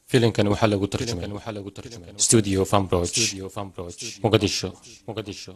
فيلم كان وحلقة ترجمة استوديو فامبروتش مقدشو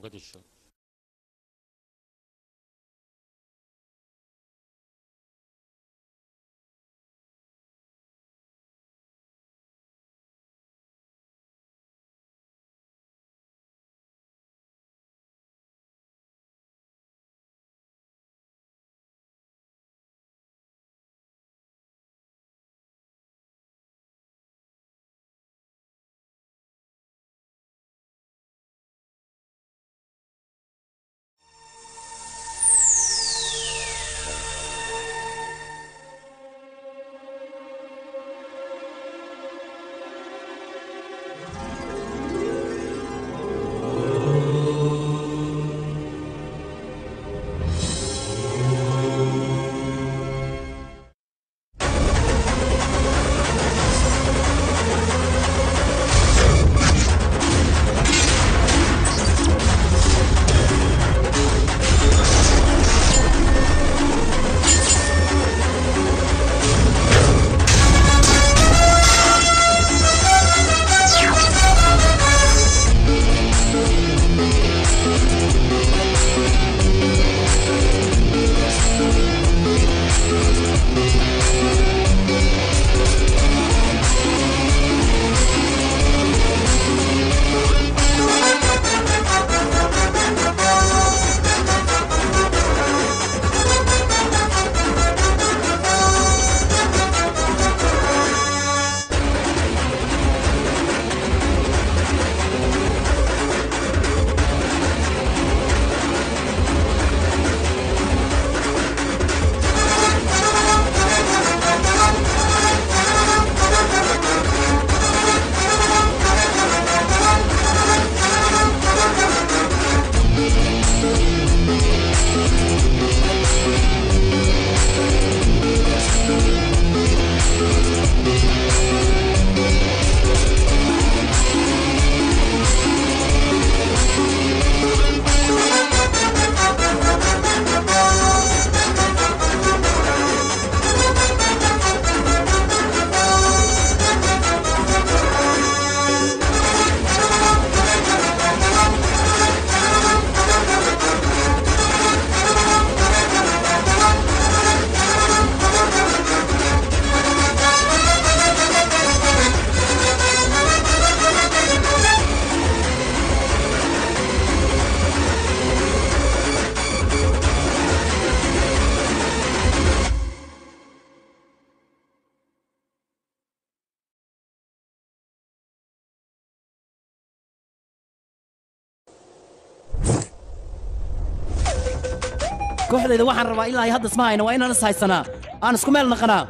kooxdayda waxaan rabaa ilaa ay hadda ismahayna waa inaan is haysanaa aan isku meel naqanaa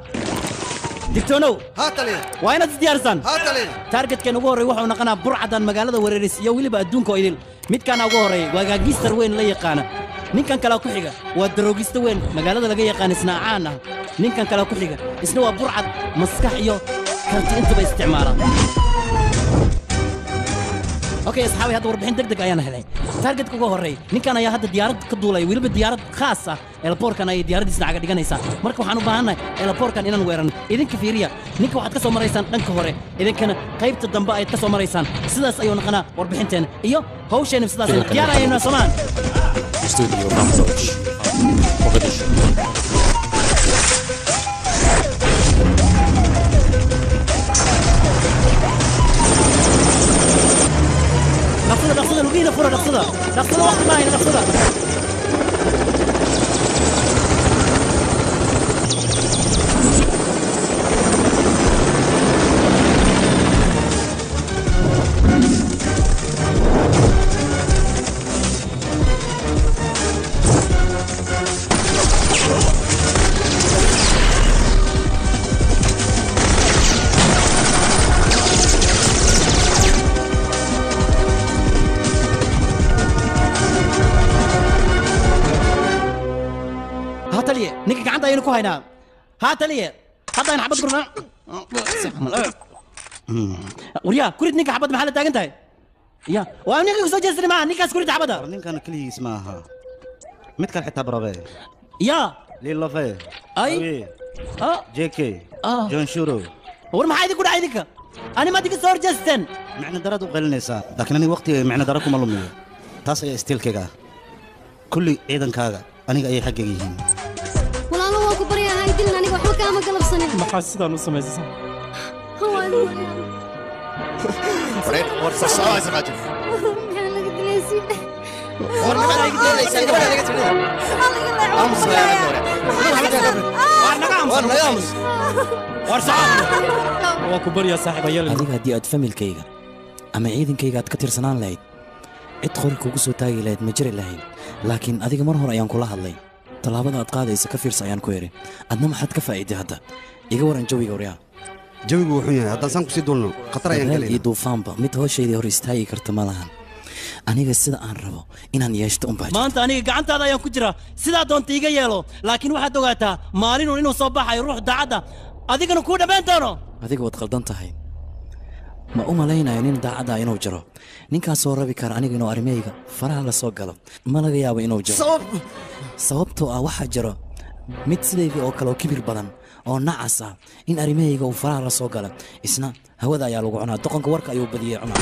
digtoonow waa inaad isdiyaarisaan taargetkeen ugu horreey wuxuu naqanaa burcadan magaalada wereeris iyo weliba adduunka oo idil midkaana ugu horreey waa gaagiistar weyn la yaqaana ninkan kale ku xiga waa daroogista weyn magaalada laga yaqaan isna caan ah ninkan kale ku xiga isna waa burcad maskax iyo karti intaba isticmaala اوكي اصحابي هذا وربحين دقدق ايانا هلي تارجت كوغو هوري نينكان ayaa hadda diyaarad ka duulay waliba diyaarad khaas ah elporkan ay diyaaradiisna aga dhiganaysaa marka waxaan u baahanahay elporkan inaan weeran idinka fiiriya ninka waxaad ka soo maraysaan dhanka hore idinkana qaybta dambe ay ka soo maraysaan sidaas ayuu naqanaa warbixinteena iyo hawsheena sidaas diyaar ayayna samaan استوديو فامبروتش مقدشو نقصدها لقينا فرة نقصدها وقت ما هي نقصدها نيجي عندها ينكو هنا هات لي حتى انا حبط قرنا وريا كريت نيجي حبط محل تاج انت يا وانا نيجي وسجل سينما نيجي كريت حبطها نين كان كلي اسمها متكل حتى برافي يا ليلو في اي جي كي جون شورو war maxaa idinku dhacay idinka ani ma idinka soo horjeesteen micno darad u qalinaysaa laakiin aniga waqti micno dara kuma lumiyo taas ayaa istiilkayga ah kulli ciidankaaga aniga ayay xaggayga yihiin walaalo waa ku baryahay dilin aniga waxba kaama galabsanin maxaa sidaan u samaysay war farsamo aysan maajin maxaa laga dilaysiin war maxaa laga dilaysiin gabadha laga tirada aamus la war naga aamus war saacad waa ku baryaa saaxiibayal adiga haddii aad familkayga ama ciidankayga aad ka tirsanaan lahayd cid qori kugu soo taagi lahayd ma jiri lahayn laakiin adiga mar hore ayaan kula hadlay tallaabada aad qaadaysa ka fiirsa ayaan ku idhi adna maxaad ka faa'iiday hadda iga waran jawiga waryaa jawigu wuxuu yahay haddaan saan kusii duulno khatar ayaan galayna iyo duufaanba mid hooshayda hor istaagi karta ma lahan aniga sida aan rabo inaan yeeshto un baa maanta aniga gacantaada ayaan ku jiraa sidaa doonta iga yeelo laakiin waxaad ogaataa maalinun inuu soo baxayo ruux daacadda adigana kuu dhammayn doono adiga waad qaldan tahay ma u malaynayo nin daacadda inuu jiro ninkaasoo rabi kara aniga inuu arrimahayga faraha la soo galo ma laga yaabo inuu jiro sababtoo ah waxaa jiro mid sidaydii oo kale oo kibir badan oo nacas ah in arrimahayga uu faraha la soo galo isna hawada ayaa lagu cunaa doqonka warka ayuu badiyey cunaa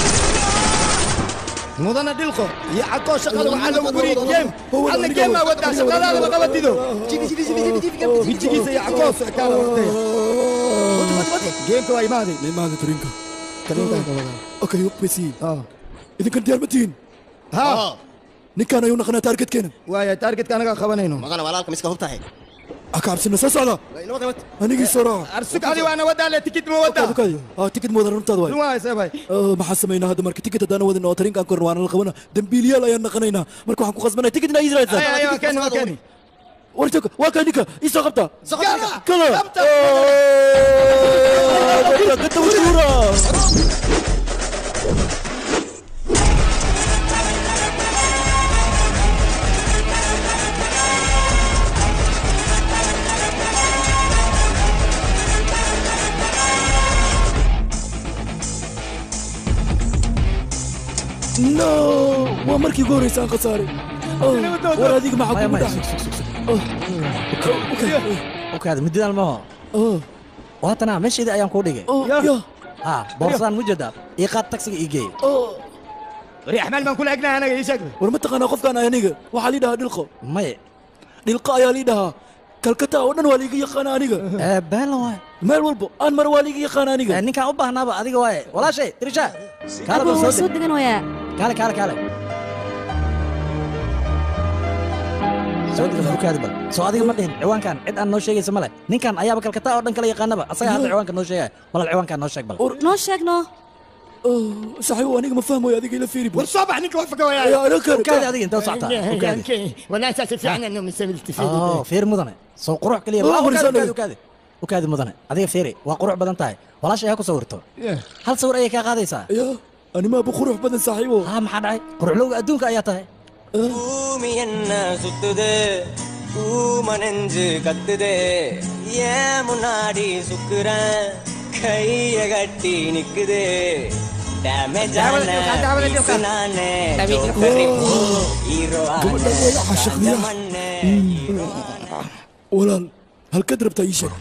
mudana dhilqo iyo cadoo shaqada waxaa lagu guriy geem hadna geemaa wadaa shaqadaadaba qabadido wijigiisa iyo cadoo sockaala waqtay geemka waa imaaday imaada tarinka okay basi idinkan diyaar ma tihiin ninkaan ayuu naqanaa taargetkeena waaya taargetka anagaa qabanayno maqana walaalka miska hubtahay akaabsina soo socda anigii soo raaca arsug adi waana wadaa le tikid ma wadaa tikid moodan runtaada waay ruwaaysa bay maxaa samaynaa hadda marka tikid haddaan wadin oo tarinkaan korin waana la qabana dambiiliyaal ayaan naqanaynaa marka waxaan ku qasbanaa tikid inaa israailsaa keeni warjooga waa kaa ninka ii soo qabta kala gata wujuura no waa markii ugu horreysa aan khasaaray war adiga maxaa kugu dhacay okaada mididaan maho waatana meeshaydii ayaan kuu dhigay boorsaan mujada ii qaad tagsiga ii geey wari axmaal baan kula egnaa anaga ii sheeg war ma taqaanaa qofkaan ay aniga waxaa lii dhahaa dhilqo maye dhilqo ayaa lii dhahaa kalkata oo dhan waa liiga yaqaana aniga beela waay meel walbo aan mar waa liiga yaqaana aniga ninkaan u baahnaaba adiga waaye walaashay dirisha kaala bal soo degan waya kaale soo degan bukaadi bal soo adiga ma dhihin ciwaankan cid aan noo sheegaysa male ninkan ayaaba kalkata oo dhan kala yaqaanaba asaga hadda ciwaanka noo sheegaya walal ciwaankan noo sheeg bal noo sheegno صاحبي أنا ما فاهم ويا ذيك إلى فيري والصباح نك وفقوا يا أنا كان هذه أنت وصعتها ولا أساس فعلا إنه من سبيل التفيد فير مدنة سو قروح كليه وكذا مدنة هذه فيري وقروح بدن تاعي ولا شيء هاكو صورته هل صور أي كاغادي سا يا أنا ما بقروح بدن صاحبه ها ما حد عاي قروح لو أدونك أياتها قومي الناس تدي قومننج كتدي يا منادي سكرا كي غتي نكدي ولا هل كدرب تعيشك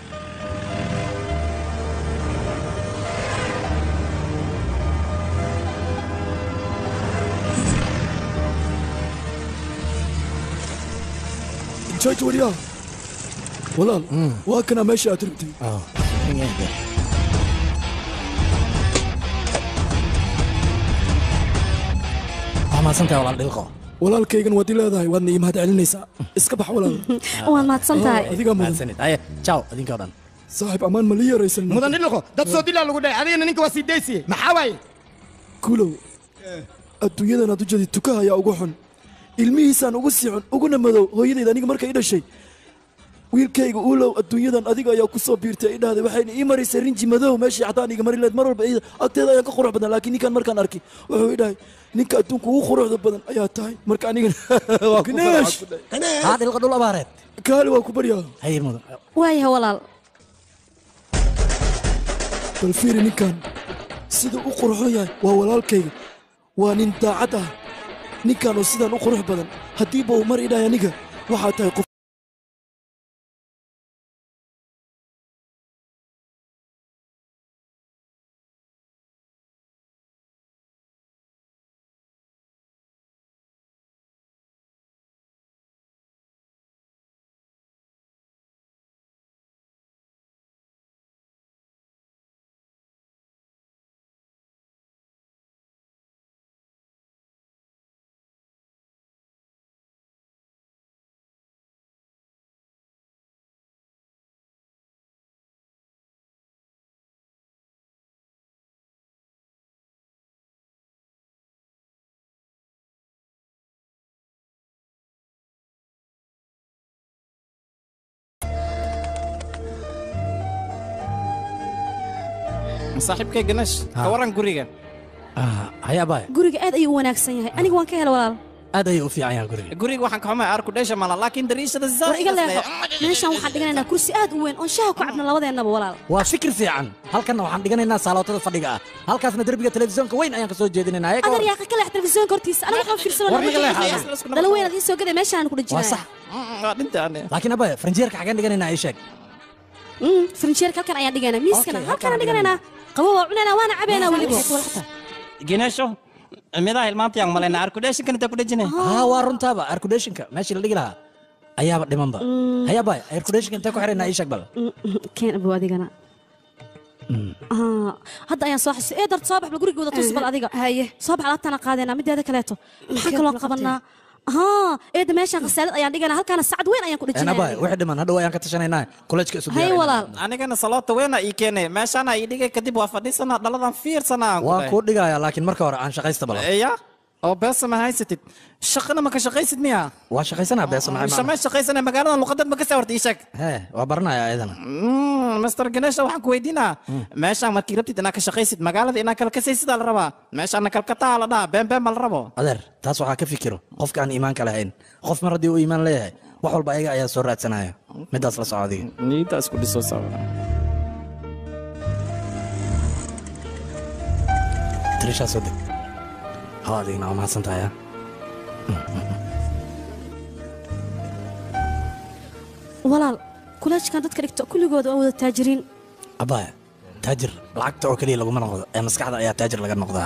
جايت ورياه ولا واكنا ماشي اتربتي mahadsantahay walaal dhilqo walaalkaygan waad ileedahay waadna ii mahad celinaysaa iska bax walaal waad mahadsantahay adiga mahadsanid aye ciao idinka dhan saaxiib ammaan ma la yaraysan mudan dhilqo dad soo dilaa lagu dhahay adigana ninka waa sii daysiye maxaa waaye kulow adduunyadan aad u jeedid tukaha ayaa ugu xun ilmihiisaan ugu sii xun uguna madow hooyadayda aniga markay i dhashay wiilkayga uulow adduunyadan adiga ayaa ku soo biirtay idhahday waxayna ii maraysay rinji madow meeshii xataan iga mari leed mar walba agteeda ayaan ka qurux badan laakiin ninkan markaan arkay wuxuu idhahay ninka adduunka ugu quruxda badan ayaa tahay marka anigana waa ku haa dhilqa dhul abaareed kaali waa ku baryaa hayir mudan waayaha walaal bal fiiri ninkan sida u quruxon yahay waa walaalkayga waa nin daacad ah ninkan oo sidaan u qurux badan haddiiba uu mar idhahay aniga waxaa tahay qof saaxiibkay Ganesh ka waran guriga haya baay guriga aad ayuu wanaagsan yahay aniga waan ka helay walaal aad ayuu u fiican yahay guriga waxaan ka xumaa arku dheesha mala laakiin dariishada war iga leexo meeshaan waxaan dhiganaynaa kursi aad u weyn oo shaaha ku cabna labadeennaba walaal waa fikir fiican halkanna waxaan dhiganaynaa saalootada fadhiga ah halkaasna derbiga telefisyoonka weyn ayaan ka soo jeedinaynaa adar yaa ka leex telefisyoonka hortiisa aniga waxaan fiirsanaa dala weyn aad ii soo gaday meeshaan ku dhajinaya waa dhintaan laakiin abay faranjeerka xagaan dhiganaynaa ii sheeg faranjeerka halkan ayaan dhiganaynaa miiskana halkan aan dhiganaynaa qabo waa cunaynaa waana cabaynaa weliba Ganesho midaa hilmaanta yaan malaynaa arkudheeshinkan intaa ku dhejinay waa runtaaba arkudheeshinka meeshii la dhigi lahaa ayaaba dhimanba haya baay arkudheeshinka intaa ku xiraynaa ii sheeg bal keen abu adigana hadda ayaan soo xisay darт soo baxba gurigooda tus bal adiga haye soo bax alaabtana qaadeenaa mideeda kaleeto maxaa kaloo qabanaa eeda meeshaan khasaalad ayaan dhiganaa halkaana sacad weyn ayaan ku dhejinaa baay wixii dhiman hadhow ayaan ka tashanaynaa kuleejka isu hay walaal anigana saloota weyn ii keenay meeshaana ii dhigay kadib waa fadhiisanaa dhaladan fiirsanaa waan kuu dhigayaa laakiin marka hore aan shaqaysta bala ya oo beesa ma haysatid shaqana ma ka shaqaysid miya waa shaqaysanaa beesa maxay shaqaysanaa magaalada luqadad ma ka soo hortay sheeg waa baranayaa ayadana Mr. Ganesh waxaan ku weydiinaa meeshaan markii rabtid inaad ka shaqaysid magaalada inaad kala kasaysid la rabaa meeshaan kalkataa la dhaha been been ma la rabo adeer taas waxaa ka fikiro qofka aan iimaanka lahayn qof mar haddii uu iimaan leeyahay wax walba ayaga ayaa soo raadsanaya midaas la soco adiga niidaas ku dhiso sawa trisha soo deg ها adigna waa mahadsantahay walaal kulaajkan dadka dhigto kulligooda waa wada taajiriin abaya taajir lacagta oo kaliya laguma noqdo ee maskaxda ayaa taajir laga noqdaa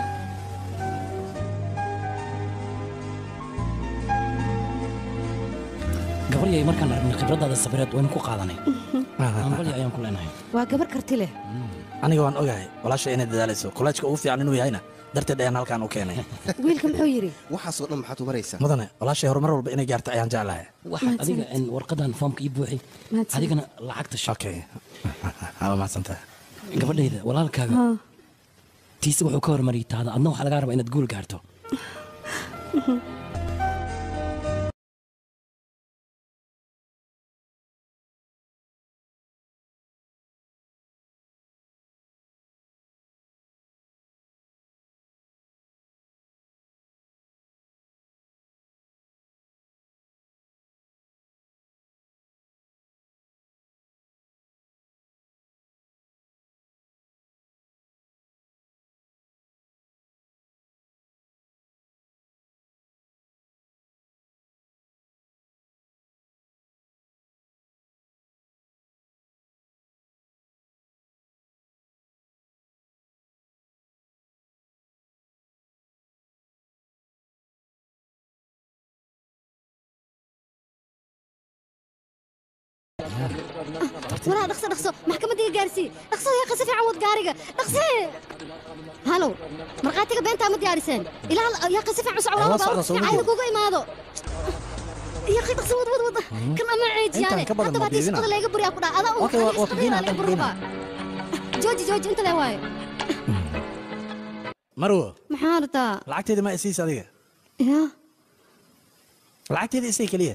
gabaryay markaan aragnay khibradaada sabireed waynu ku qaadanay ambalya ayaan ku leenahay waa gabar karti leh aniga waan ogahay walaasha inay dadaalayso kulaajka ugu fiican inuu yahayna darteed ayaan halkaan u keenay wiilka muxuu yidhi waxaasoo dhan maxaad u maraysaa mudane walaashay horumar walba inay gaarto ayaan jeclahay waxaad adiga warqadan foomka ii buuxi adigana lacagta okay waa mahadsantahay gabadhayda walaalkaaga tiisa wuxuu ka hormariyay taada adna waxaa lagaa rabaa inaad guul gaarto ولا دخسة محكمة دي جارسي دخسة يا قصة في عوض جارجة دخسة هلو مرقاتك بنتها مديارسين إلى يا قصة في عصا ولا عايز كوكو إمادو يا أخي دخسة وض كنا ما عيد يعني حتى بعد يسقط اللي يقبر يأكل هذا جوجي أنت لا واي مروة محارتا لعقتي ما إسيس هذه يا لعقتي دي إسيك ليه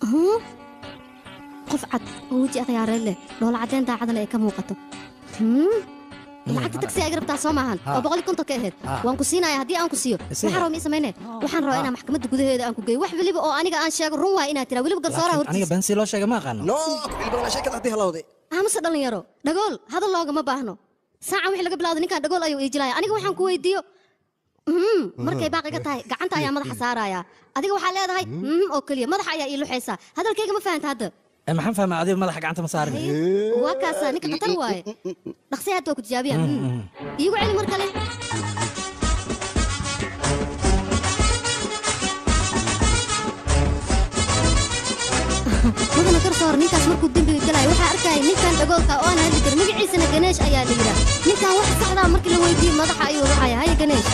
qof cad oo weji akhyaareen leh dhoola cadeen daacadana ay ka muuqato lacagta taxi ay rabtaa soo maahan oo 150 ka ahayd waan ku siinayaa haddii aan ku siiyo waxaan rabaa ma sameynaa waxaan rabaa inaan maxkamadda gudaheeda aan ku geeyo wax waliba oo aniga aan sheego run waa inaad tiraa waliba garsooraha hortiisa aniga bansi loo sheegay ma aqaano no ilba la sheekada hadii halowday amase dhalinyaro dhagool hadal loogama baahno saacan wixii laga bilaawdo ninkan dhagool ayuu iijilaya aniga waxaan ku weydiiyo markay baaqiga tahay gacanta ayaa madaxa saaraya adiga waxaa leedahay oo kaliya madaxa ayaa ii luxaysaa hadalkayga ma fahanta hadda maxaan fahmaa adiga madaxa gacanta ma saarin waa kaasa ninka khatar waaye dhaqsay hadda waa ku tijaabiyaan iigu celi mar kale mudana garsoor ninkaas markuu dembiga galaya waxaa arkaya ninkan dhagoolka oo aan hadli karin magaciisana ganeesh ayaa la yidhaa ninkan wax saxdaa markii la weydiiyo madaxa ayuu ruxaya haya ganeesh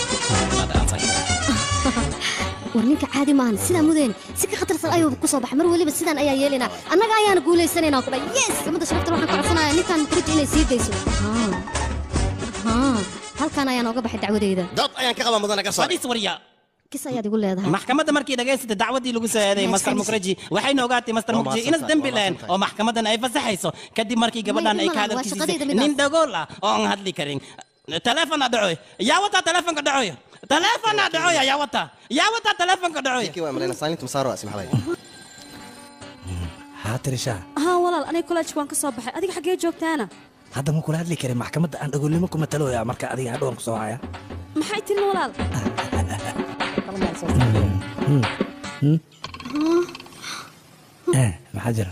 war ninka caadi maahan sidaa mudeen si ka khatarsan ayuu ku soo baxay mar waliba sidaan ayaa yeelaynaa annaga ayaana guulaysanaynaa ku dhay yes gabadha sharafta waxaan ka codsanayaa ninkan kurji inay sii dayso halkaan ayaan ooga baxay dacwadeyda dad ayaan ka qabaa mudana garsoor fadhiis warya kis ayaad igu leedahay maxkamadda markii dhageysatay dacwadii lagu soo eeday master mukraji waxayna ogaatay master mukraji inas dambi leen oo maxkamadan ay fasaxayso kadib markii gabadhan ay ka hadalkiisay nin dhagool ah oo aan hadli karin telefoon dhacoy yaa wata telefoonka dhacoy telefoon dhacoy yaa wata telefoonka dhacoy kii waa malena silent masaro asma halay Tirisha ها والله أنا كلاش وان كسب بحي أديك حقيقة جوكتانا هذا مو كل هذا اللي كريم محكمة عند أقول لهم كم تلو يا مركا أديك هذول كسوعة ما حيتي والله ما حجرة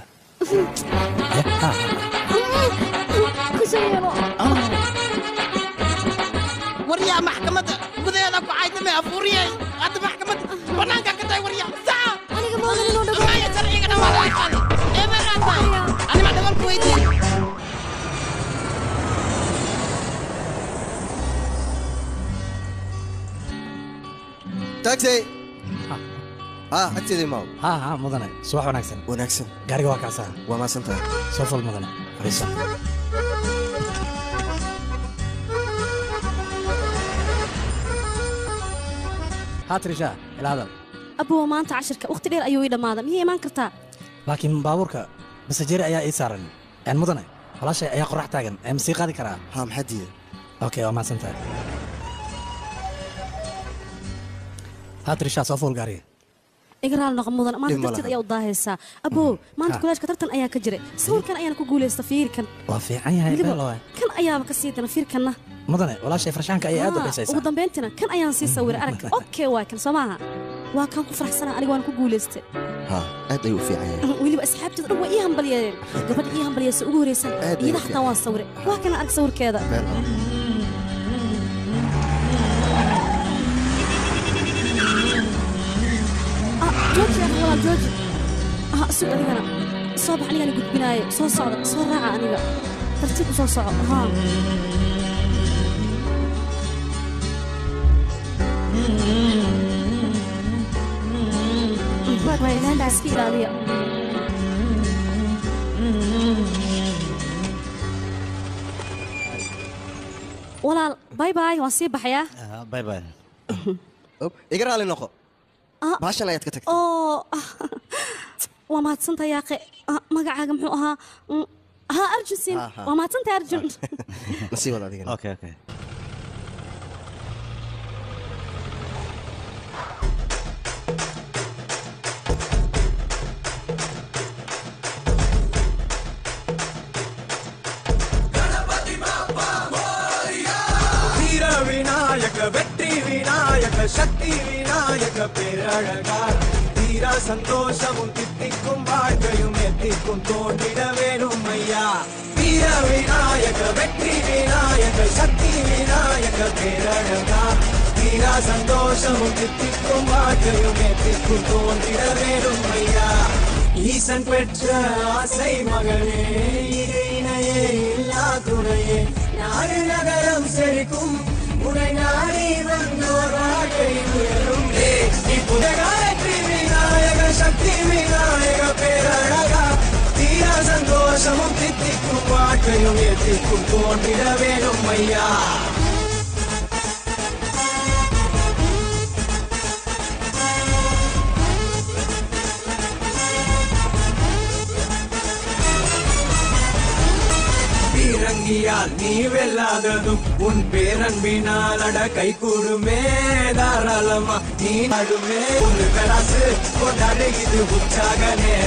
وريا محكمة بدي أنا كعايد ما أفوريا هذا محكمة بنانك كتاي وريا ساعة أنا كمان أنا نودو ما يسرعي كنا ما رايحان إيه ما رايحان أنا ما دبل كويتي تاكسي أكتدي ماو مدنة صباح وناكسن وناكسن قاري واكاسا وما سنتا صوف المدنة فريسا هاتريشا الهذا أبو ما أنت عشرك وقت غير أيوة إذا ماذا هي ما انكرتها لكن بابورك بس جيري أيا إيسارن يعني مدنة خلاص أيا قرح تاجن موسيقى هذه كرا ها محدية أوكي وما سنتا هاتريشا صوف القاري إقرأ لنا غمضنا ما تدرت أيا وضاهيسا أبو ما أنت كلاش كترتن أيا كجري صور كان أيا نكوجول يستفير كان وفي عيها كان أيا بكسيتنا فير كنا مدنة ولا شيء فرشانك أي أدو بيسايسا ugu dambeyntina kan ayaan sii sawiray arag okay waa kan Soomaha waa kan ku faraxsana aniga waan ku guuleystay ها aad ayuu fiican waliba asxaabtida dhan way ii hambaliyeen gabadha ii hambaliyaysa ugu horeysan iyada xataa waan sawiray waa kan arag sawirkeeda جوجي والله جوجي سوق أنا صباح أنا قلت بناية صور راعة أنا ترتيب صور ها وين هذا سكيل عليا ولا باي باي وصيب بحياة باي باي إقرأ لي نقو باشا ayaad ka tagtay waa mahadsantahay yaaqe magacaaga muxuu ahaa ha arjusin waa mahadsantahay arjun nasiibada adigana okay okay வெற்றி விநாயக சக்தி விநாயக பேரழகார் தீரா சந்தோஷமும் தித்திக்கும் வாழ்க்கையும் எத்திக்கும் தோன்றிட வேணும் ஐயா வீர விநாயக வெற்றி விநாயக சக்தி விநாயக பேரழகார் தீரா சந்தோஷமும் தித்திக்கும் வாழ்க்கையும் எத்திக்கும் தோன்றிட வேணும் ஐயா ஈசன் பெற்ற ஆசை மகனே இது இணையே இல்லா துணையே நாடு நகரம் செழிக்கும் உனை நாடி வந்தோர் வாழ்க்கை உயரும் புதகாயத்ரி விநாயக சக்தி விநாயக பேரழகா தீரா சந்தோஷமும் தித்திக்கும் வாழ்க்கையும் எத்திக்கும் தோன்றிட வேணும் ஐயா பீரங்கியால் நீ வெல்லாததும் உன் பேரன்பினால் அட கை கூடுமே தாராளமா நீ நடுமே உன் கலாசு கொண்டாடு இது உற்சாகனே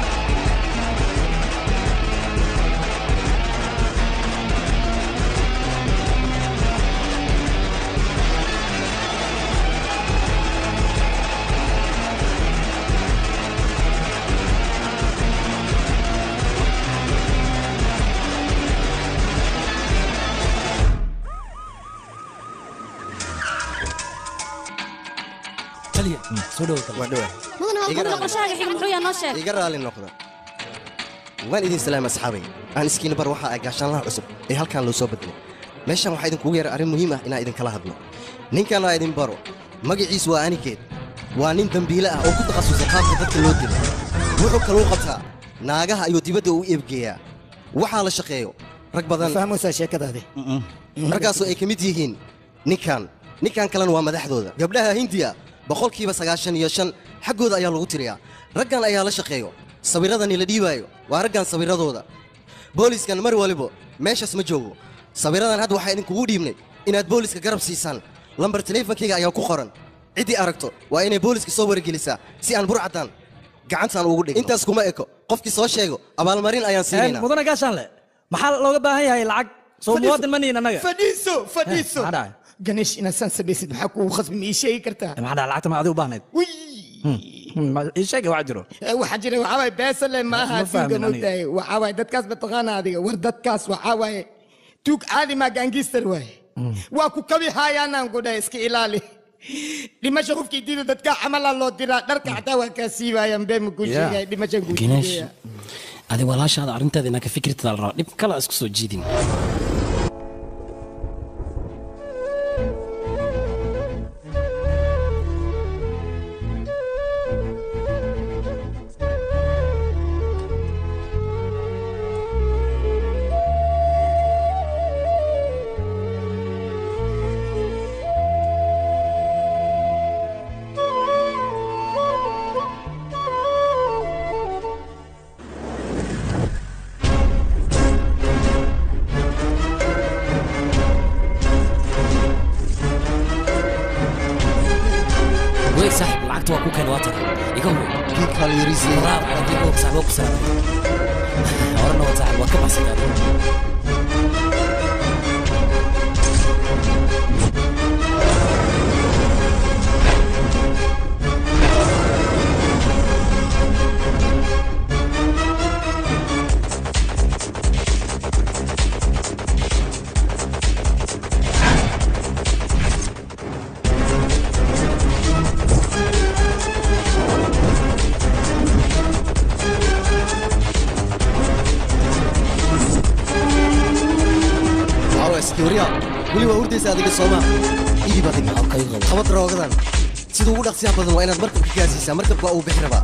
إقرأ لي النقطة وين إذن سلام أصحابي أنا سكين بر وحا أقاشان الله عصب إيه هل كان لو سو بدلي meeshan waxaa idinku yeeray arrin muhiim ah inaan idin kala hadlo ninkan waa idin baro magaciisu waa anikeed waa nin dambiile ah oo ku takhasusay qaabka dadka loo dilo wuxuu kaluu qabtaa naagaha ayuu dibadda u eebgeeyaa waxaa la shaqeeyo rag badan fahmaysaa sheekadaadi raggaasoo ay ka mid yihiin ninkan kalena waa madaxdooda gabdhaha hindiya boqolkiiba 95 xaggooda ayaa lagu tiriyaa raggan ayaa la shaqeeyo sawiradani la dhiibaayo waa raggan sawiradooda booliskan mar waliba meeshaas ma joogo sawiradan hadda waxaa idinkugu dhiibnay inaad booliska garab siisaan lambar teleefankayga ayaa ku qoran ciddii aragto waa inay booliska soo wargelisaa si aan burcadan gacantaan ugu dhigno intaas kuma eko qofkii soo sheego abaalmarin ayaan siinaynaa mudane gaashaanle maxaa looga baahan yahay lacag soo muwaadin ma nihin annaga fadhiiso ganeesh inaad saan samaysid maxaa kugu khasbi ma ii sheegi kartaa maxaa dhaha lacagta ma adigu baahnayd ii sheega wax jiro waxaa jira waxaa waaye beesale ma aha tuuga moodaye waxaa waaye dadkaas mataqaana adiga war dadkaas waxaa waaye tuug caadi maa gaangiistar waaye waa ku kabi haayaanaan ku dhahay iska ilaali dhimasha qofkii diida dadka camalaa loo diraa dharka xataa waa kaa siibaayaan bee ma kuu sheegaya dhimashan kuu sheegaya adi walaashaada arrinteeda inaa ka fikirtada la rabaa dhib kale isku soo jiidin siduu ugu dhaqsiyaha badan waa inaad markabka gaarsiisaa markabka uu bixi rabaa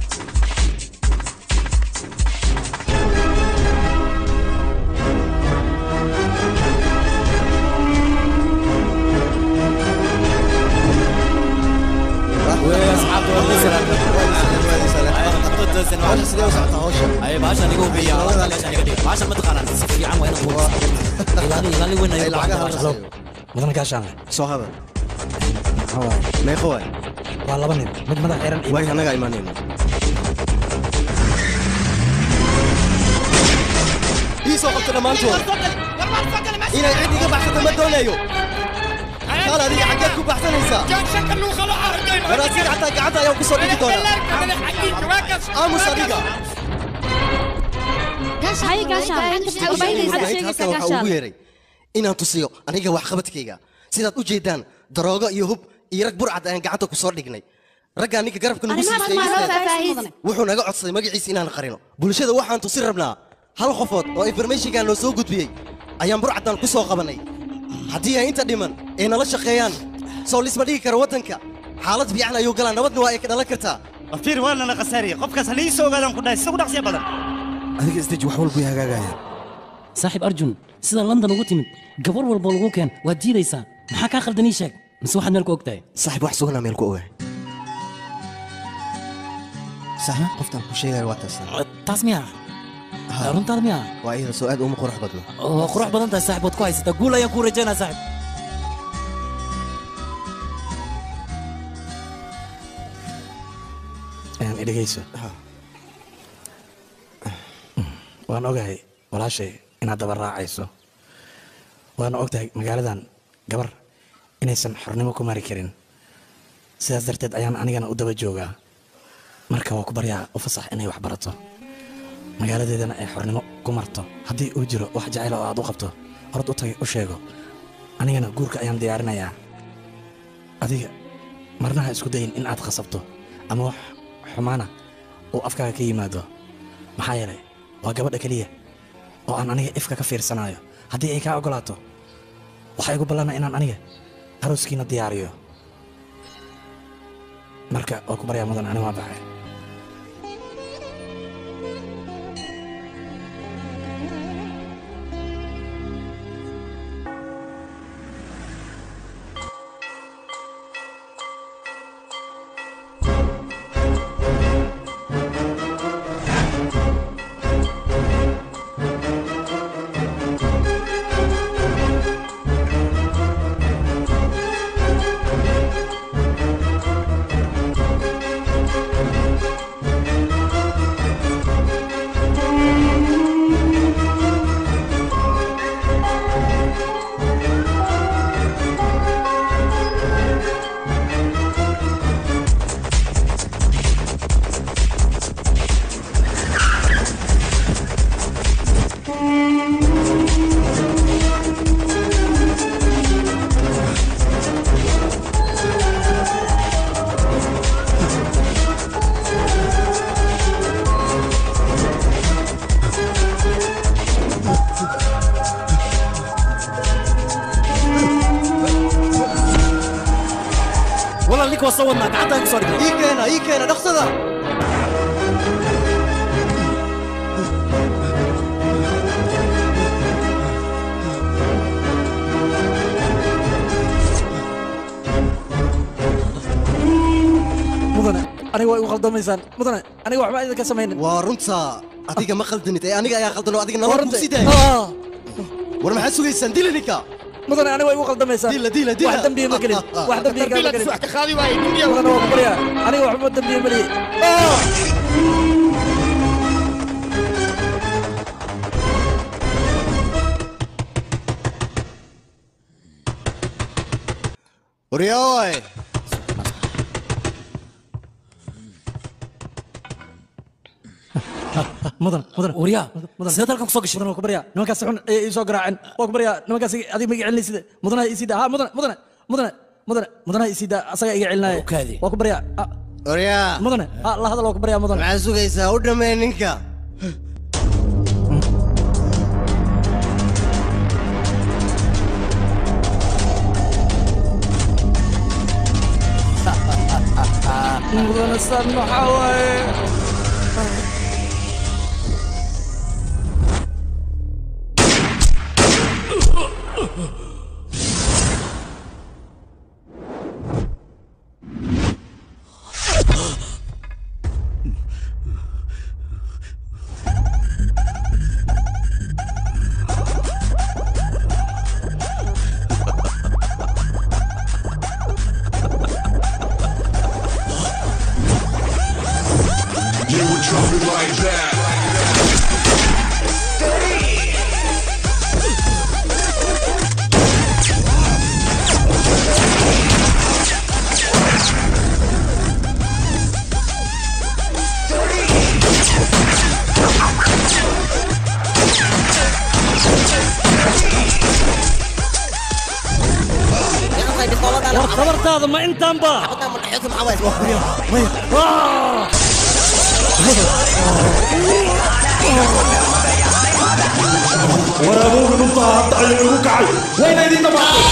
mudane gaashaanle soo hada meeqo waay waa laba nin mid madax xiran way anaga imaanayno ii soo qabta dhammaantood inay cid iga baxsata ma doonayo qaal adiga xaggeed ku baxsanaysaa waraasiir xataa gacanta ayaan ku soo dhigi doonaa aamus adiga halkan waxaa ugu yeeray inaan tusiyo aniga waxqabadkayga sidaad u jeedaan daroogo iyo hub iyo rag burcad ayaan gacanta ku soo dhignay raggaa ninka garabka nagu siistay wuxuu naga codsaday magaciisa inaan qarino bulshada waxaan tusi rabnaa hal qofood oo informationkan noo soo gudbiyey ayaan burcadan ku soo qabanay haddii ay inta dhiman ay nala shaqeeyaan soo lisma dhigi kara waddanka xaalad fiican ayuu galaa nabadna waa ay ka dhalan kartaa afiir waa lana khasaariye qofkaas halii soo ogaadaan ku dhahay isagu dhaqsiya badan adiga isdeji wax walba way hagaagayaan saaxiib arjun sida london ugu timid gabar walba lagu keen waad diidaysaa maxaa kaa khaldan ii sheeg mise waxaad meel ku ogtahay saaxiib wax suganaa meel ku ogahay saxna qoftaan ku sheegayo waa taas miya runtaada miya waa iyada soo aad uma qurux badno waa qurux badan tahay saaxiib waad ku haysataa guul ayaan kuu rajaynaa saaxiib dhegayso waan ogahay walaashay inaad daba raacayso waana ogtahay magaaladan gabar inaysan xornimo ku mari karin sidaas darteed ayaan anigana u daba joogaa marka waa ku baryaa u fasax inay wax barato magaaladeedana ay xornimo ku marto haddii uu jiro wax jacayla oo aad u qabto horad u tagay u sheego anigana guurka ayaan diyaarinayaa adiga marnaha isku dayin in aad khasabto ama wax xumaana uu afkaaga ka yimaado maxaa yeelay waa gabadha keliya oo aan aniga ifka ka fiirsanayo haddii ay kaa ogolaato waxaa igu ballanaa inaan aniga arooskiina diyaariyo marka waa ku baryaa mudan ani waa baxay iminka waa soo wadnaa gacantaan ku soo dhigay ii keena dhaqsada mudane aniga waa igu khaldamaysaan mudane aniga waxba idinka samaynin waa runta adiga ma khaldanid ee aniga ayaa khaldano adiga nolol ku sidaay war maxaad sugaysaan dila ninka mudane aniga waa igu khaldamaysaan dila wax dambiye ma gelin wax dambiye ma gelin mudane waa kubarya aniga waxba dambiye ma lihi Uriyoy mudan وريا سيد halkan kusoo gashay mudan waa ku baryaa nimankaas xun ay ii soo garaaceen waa ku baryaa nimankaas adiga ma iga celinaysid mudana ii sida ha mudana ii sida asaga iga celinaya waa ku baryaa وريا mudane la hadal waa ku baryaa mudan maxaa sugaysaa u dhamee ninka mudana san maxaa waaye خبرتاada ma intaanba waraabuhu dhunta hadda ayuu igu kacay wayna idin dhamaatay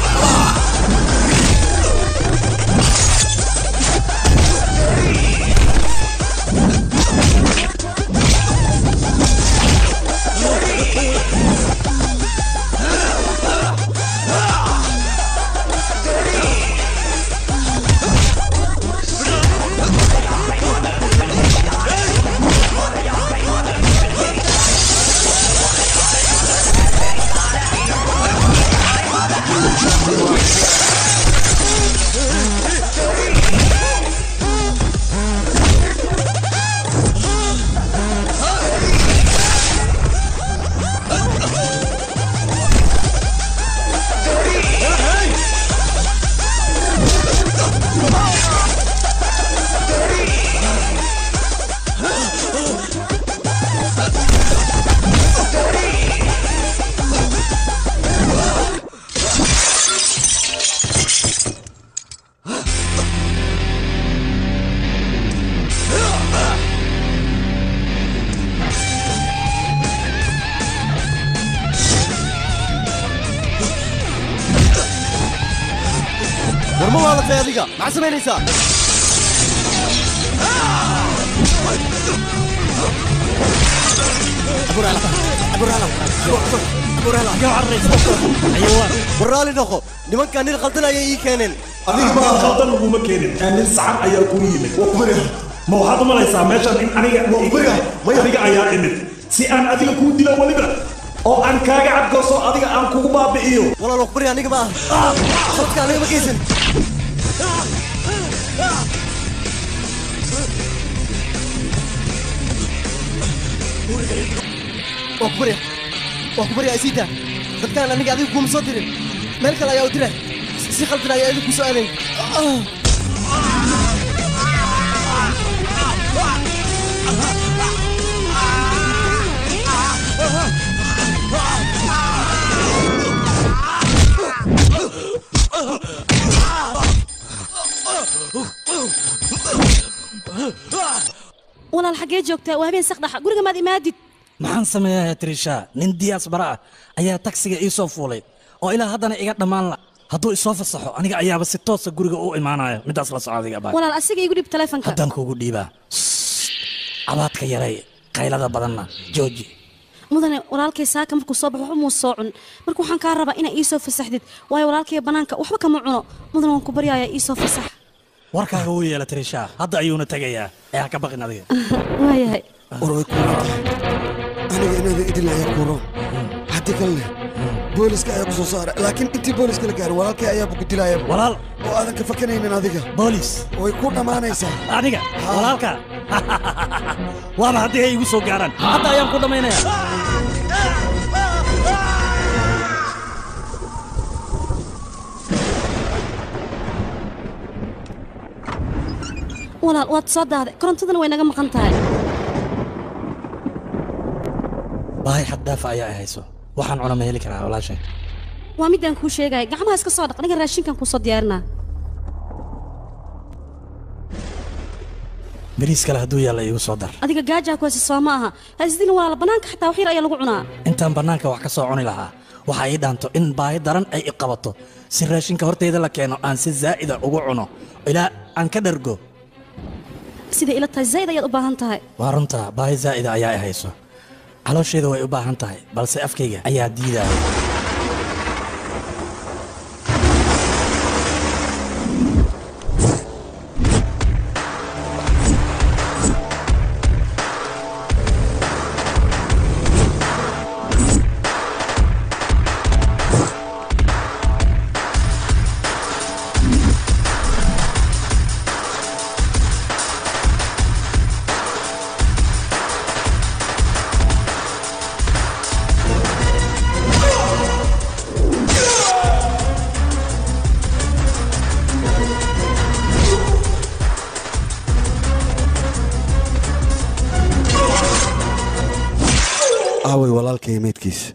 adiga maxaa samaynaysaa waraali noqo nimankaan nin khaldan ayay ii keeneen adiga baa khaldan uguma keenin nin saxan ayaa kuu yimid ma waxaad u malaysaa meeshan in aniga ayaa imid si aan adiga kuu dilo weliba oo aan kaaga cadgooso adiga aan kugu baabi'iyo walaal waqbari aniga ma ah khaladka aniga ma geysan وأخبري يا سيدة قد كان أنا قاعد يقوم صدري مالك لا يا أدري سي خلطنا يا إلك سؤالين والله الحاجة جوكتا وهبين سقطة قولي ما مادت maxaan sameeyaa trisha nin diyaas bara ah ayaa taksiga ii soo fuulay oo ilaa haddana iga dhammaan la hadduu isoo fasaxo aniga ayaaba si toosa guriga u imaanayo midaas la soco adiga abaa walaal asiga igu dhib taleefanka haddaan kuugu dhiibaa abaadka yaray qaylada badanna jooji mudane walaalkay saaka markuu soo baxo waxumuu soo cun marka waxaan kaa rabaa inaa ii soo fasaxdid waayo walaalkay bannaanka waxba kama cuno mudane waan ku baryayaa ii soo fasax warkaaga wuu yeela tiriishaa hadda ayuuna tegayaa ee ha ka baqin adiga waayahay warway kuuran aniga inaada idin ayaa kuuran haddii kalene booliska ayaa ku soo saaray laakiin intii booliska la gaaray walaalkay ayaaba ku dilaya walaal oo aadan ka fakanaynin adiga boolis way ku dhammaanaysaa aniga walaalka waaba haddii ay igu soo gaaraan hadda ayaan ku dhammaynayaa walaal waad soo daaday korontadana way naga maqan tahay baahi xad daafa ayaa ay hayso waxaan cuna ma heli karaa walaashay waa midaan kuu sheegaya gacmaha iska soo dhaq aniga raashinkan kuu soo diyaarinaa bariis kale hadduu yaalla iigu soo dar adiga gaajaa ku haysa soo ma aha haysdina walaal bannaanka xataa wax yar ayaa lagu cunaa intaan bannaanka wax ka soo cuni lahaa waxa ii dhaanto in baahi daran ay i qabato si raashinka hortayda la keeno aan si zaa'ida ugu cuno ilaa aan ka dhargo sida ila tahay zaa'id ayaad u baahan tahay waa runta baahi zaa'ida ayaa i hayso caloosheeda way u baahan tahay balse afkayga ayaa diidaya aaway walaalkay meydkiisa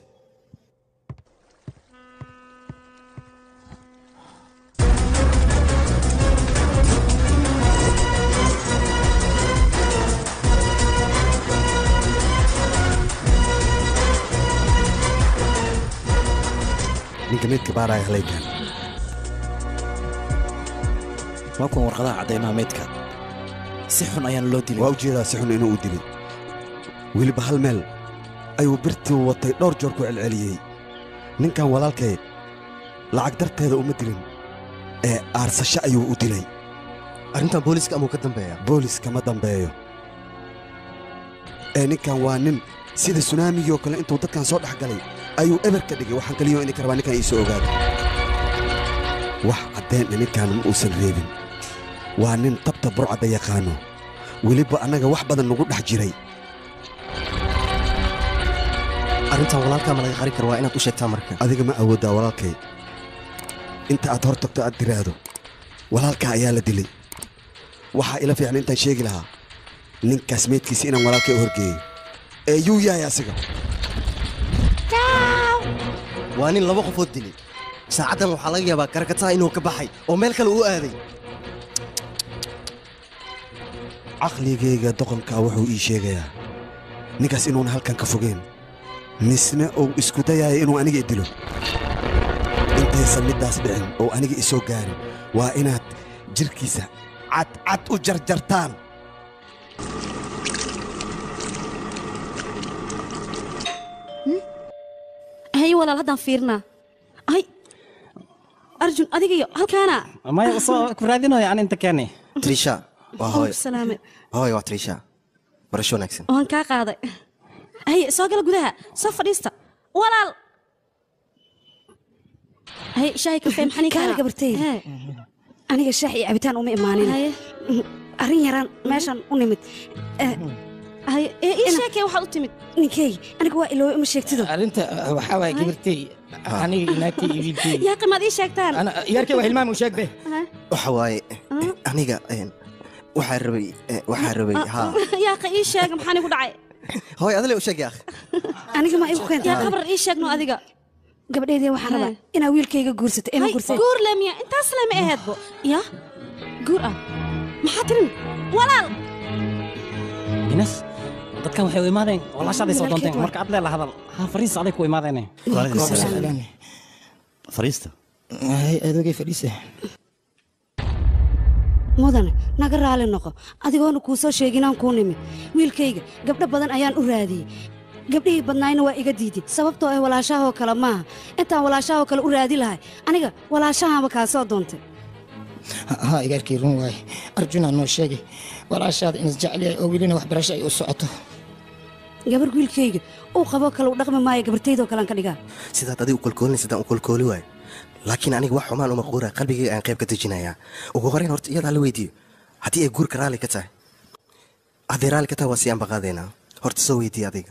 ninka meydka baaraya halaykan waa kuwan warqadaha caddaymaha meydka si xun ayaan loo dilay waa ujeedaa si xun inuu u dilay weliba hal meel ayuu birtii watay dhowr joor ku celceliyey ninkan walaalkay lacag darteeda uma dilin ee aarsasho ayuu u dilay arrintan booliska amuu ka dambeeyaa boolis kama dambeeyo ee ninkan waa nin sida sunaamigii oo kale intuu dadkan soo dhex galay ayuu eber ka dhigay waxaan kaliyo inay ka rabaa ninkan iisoo ogaado wax caddeena ninkan ma uusan reebin waa nin tabta burcadda yaqaano weliba annaga wax badan nagu dhex jiray arrintan walaalkaa ma laga qari karo waa inaad u sheegtaa marka adiga ma awooddaa walaalkay inta aad hor tagto aad tiraahdo walaalkaa ayaa la dilay waxaa ila fiican intaan sheegi lahaa ninkaas meydkiisa inaan walaalkay u horgeeyey ee yuu yahay asiga waa nin laba qofood dilay saacaddan waxaa laga yaabaa karakataa inuu ka baxay oo meel kale u aaday caqligayga doqonkaa wuxuu ii sheegayaa ninkaas inuuna halkan ka fogeen misna uu isku dayaaya inuu aniga i dilo intaysan middaas dhicin oo aniga i soo gaarin waa inaad jirhkiisa cadcad u jarjartaan hay walaal haddaan fiirnaa ay arjun adigayo halkaana maya usoo ku raadinayo aan inta keeni trisha waa hooyo salaame hooyo waa trisha barasho wanaagsan waan kaa qaaday hay soo gala gudaha soo fadhiista walaal hay shaahi kafee maxani kaala gabartay aniga shaah iyo cabitaan uma imaanin arrin yaraan meeshan u nimid hay ii sheekay waxaad u timid ninkey aniga waa iloowe uma sheegtido arrinta waxaa waay gabartay aniga inaagtay iyo wiilkay yaa qimaad ii sheegtaan yarkay waa hilmaam u sheegbe waxa waaye aniga waxaa rabay haa yaa ii sheeg maxaa nigu dhacay hooy adale u sheeg yaakh aniga ma igu keentay yaa khabar ii sheegno adiga gabadheedii waxaan rabaa inaa wiilkayga guursato ee ma guursan guur le miya intaas le ma aheedbo ya guur ah maxaa tirin walaal inas dadkan waxay u imaadeen walaashaday soo doonteen marka aad leela hadal ha fariis aday ku imaadeen fariista hay adoogay fadhiise mudane naga raali noqo adigoona kuu soo sheeginaan kuu nimi wiilkayga gabdho badan ayaan u raadiyey gabdhihii badnaayna waa iga diiday sababtoo ah walaashaahoo kale maaha intaan walaashaahoo kale u raadi lahay aniga walaashahaanba kaa soo doontay ها إيجاركي رون واي أرجونا إنه شيء ولا شاد إن جعلي أو ولينا واحد برشة يوسعته gabar wiilkayga uu qabo kale u dhaqmi maayo gabartaydoo kalean ka dhigaa sidaad adigu kolkoolin sidaan u kolkooli waay laakiin aniga wax xumaan uma quura qalbigayga aan qayb ka dejinayaa ugu horeyn horta iyadaa la weydiiyo haddii ay guurka raalli ka tahay hadday raalli ka tahay waa si aan baqaadaynaa horta soo weydiiya adiga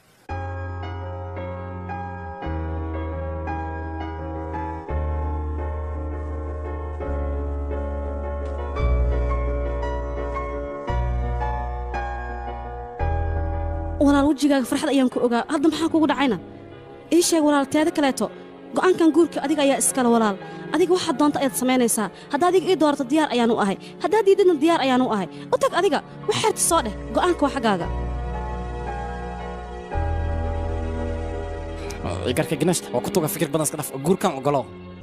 walaal wejigaaga farxad ayaan ku ogaa hadda maxaa kugu dhacayna ii sheeg walaal teeda kaleeto go'aankan guurka adiga ayaa iskale walaal adiga waxaad doonta ayaad samaynaysaa haddaa adiga ii doorato diyaar ayaan u ahay haddaad diidadna diyaar ayaan u ahay u tag adiga wax xeerta soo dheh go'aanka waa xaggaaga igarka ginashta waa ku tuga fikir badan iska dhaf guurkan ogolow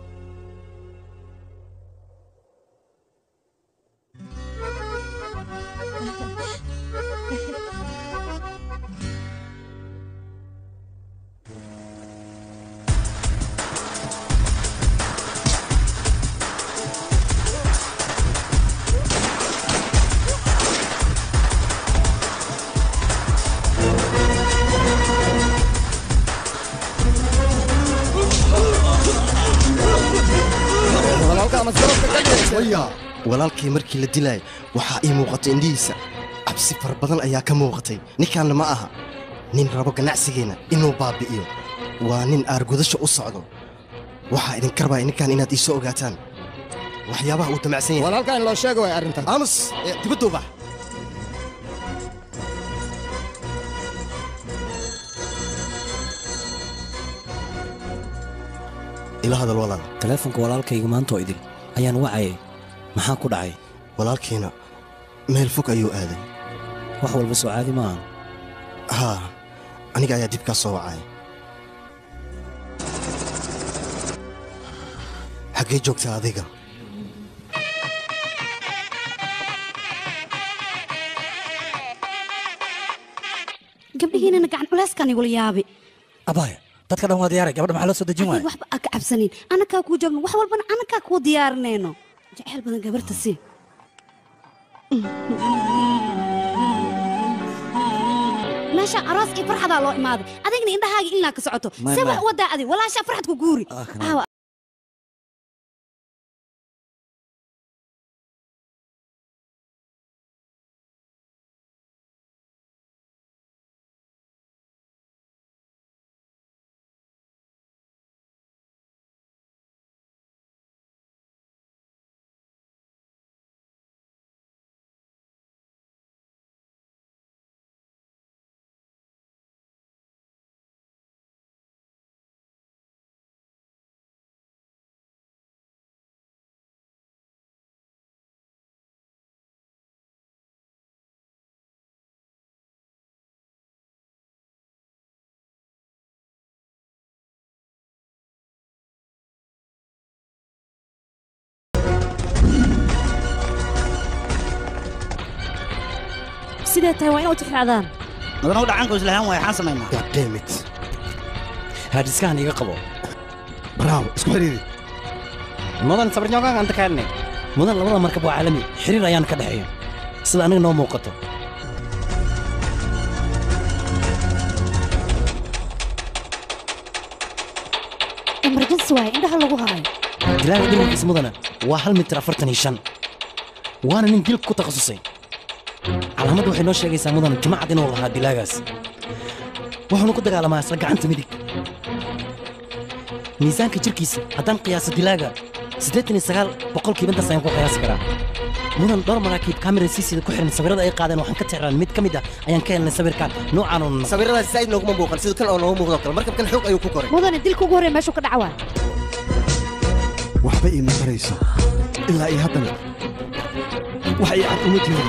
walaalkii markii la dilaay waxaa ii muuqatay indhihiisa cabsi fara badan ayaa ka muuqatay ninkaanna ma aha nin rabo ganacsigeenna inuu baabi'iyo waa nin aargudasho u socdo waxaa idinka rabaa ninkaan inaad iisoo ogaataan waxyaabaha uu damacsan yahay walaalkaa in loo sheego way arrintan aamus dibadda u bax ila hadal walaal taleefonka walaalkayga maanta oo idil ayaan wacayay maxaa ku dhacay walaalkiina meel fog ayuu aaday wax walba soo caadi maaha haa aniga ayaa dib kaa soo wacay xaggee joogtaa adiga gabdhihiinana gacan culeyskan igula yaabi abaya dadka dhan waa diyaaray gabadha maxaa loo soo dejin waaya waxba ka cabsanin anakaa kuu joogno wax walbana anakaa kuu diyaarinayno jecel badan gabarta si meesha aroos iyo farxadaa loo imaaday adigna indhahaaga ilaa ka socoto se wax wadaa adig walaashaa farxad ku guuri sidee tahay waa inaad tixraacdaan mudana u dhacanku islahaan waay xaan samaynaa god damn it haadiskaan iga qabo bravo isku xiriiri mudan sabarnyoogaan anta kaadne mudan labada markab waa caalami xiriir ayaan ka dhexeeya sida aniga noo muuqato emergency waay indhaha lagu hayo dilaaga dhimankiisa mudana waa 1 mitir 45 waana nin dilka ku takhasusay calaamadda waxay noo sheegaysaa mudan jimacad inuu lahaa dilaagaas wuxuuna ku dagaalamaa isla gacanta midig miisaanka jirkiisa haddaan qiyaaso dilaaga 89 boqolkiiba intaas ayaan ku qiyaasi karaa mudan dhowr maraakiib kamera siisida ku xiran sawirada ay qaadeen waxaan ka tixraan mid ka mid ah ayaan ka helnay sawirkan noocaan oo sawiradaas zaid nooguma muuqan sidoo kale oo noogu muuqdo kale markabkan xoog ayuu ku koray mudane dilka ugu horreeya meeshuu ka dhaca waa waxba iima tarayso ilaa iyo haddana wax ii cad uma jeedo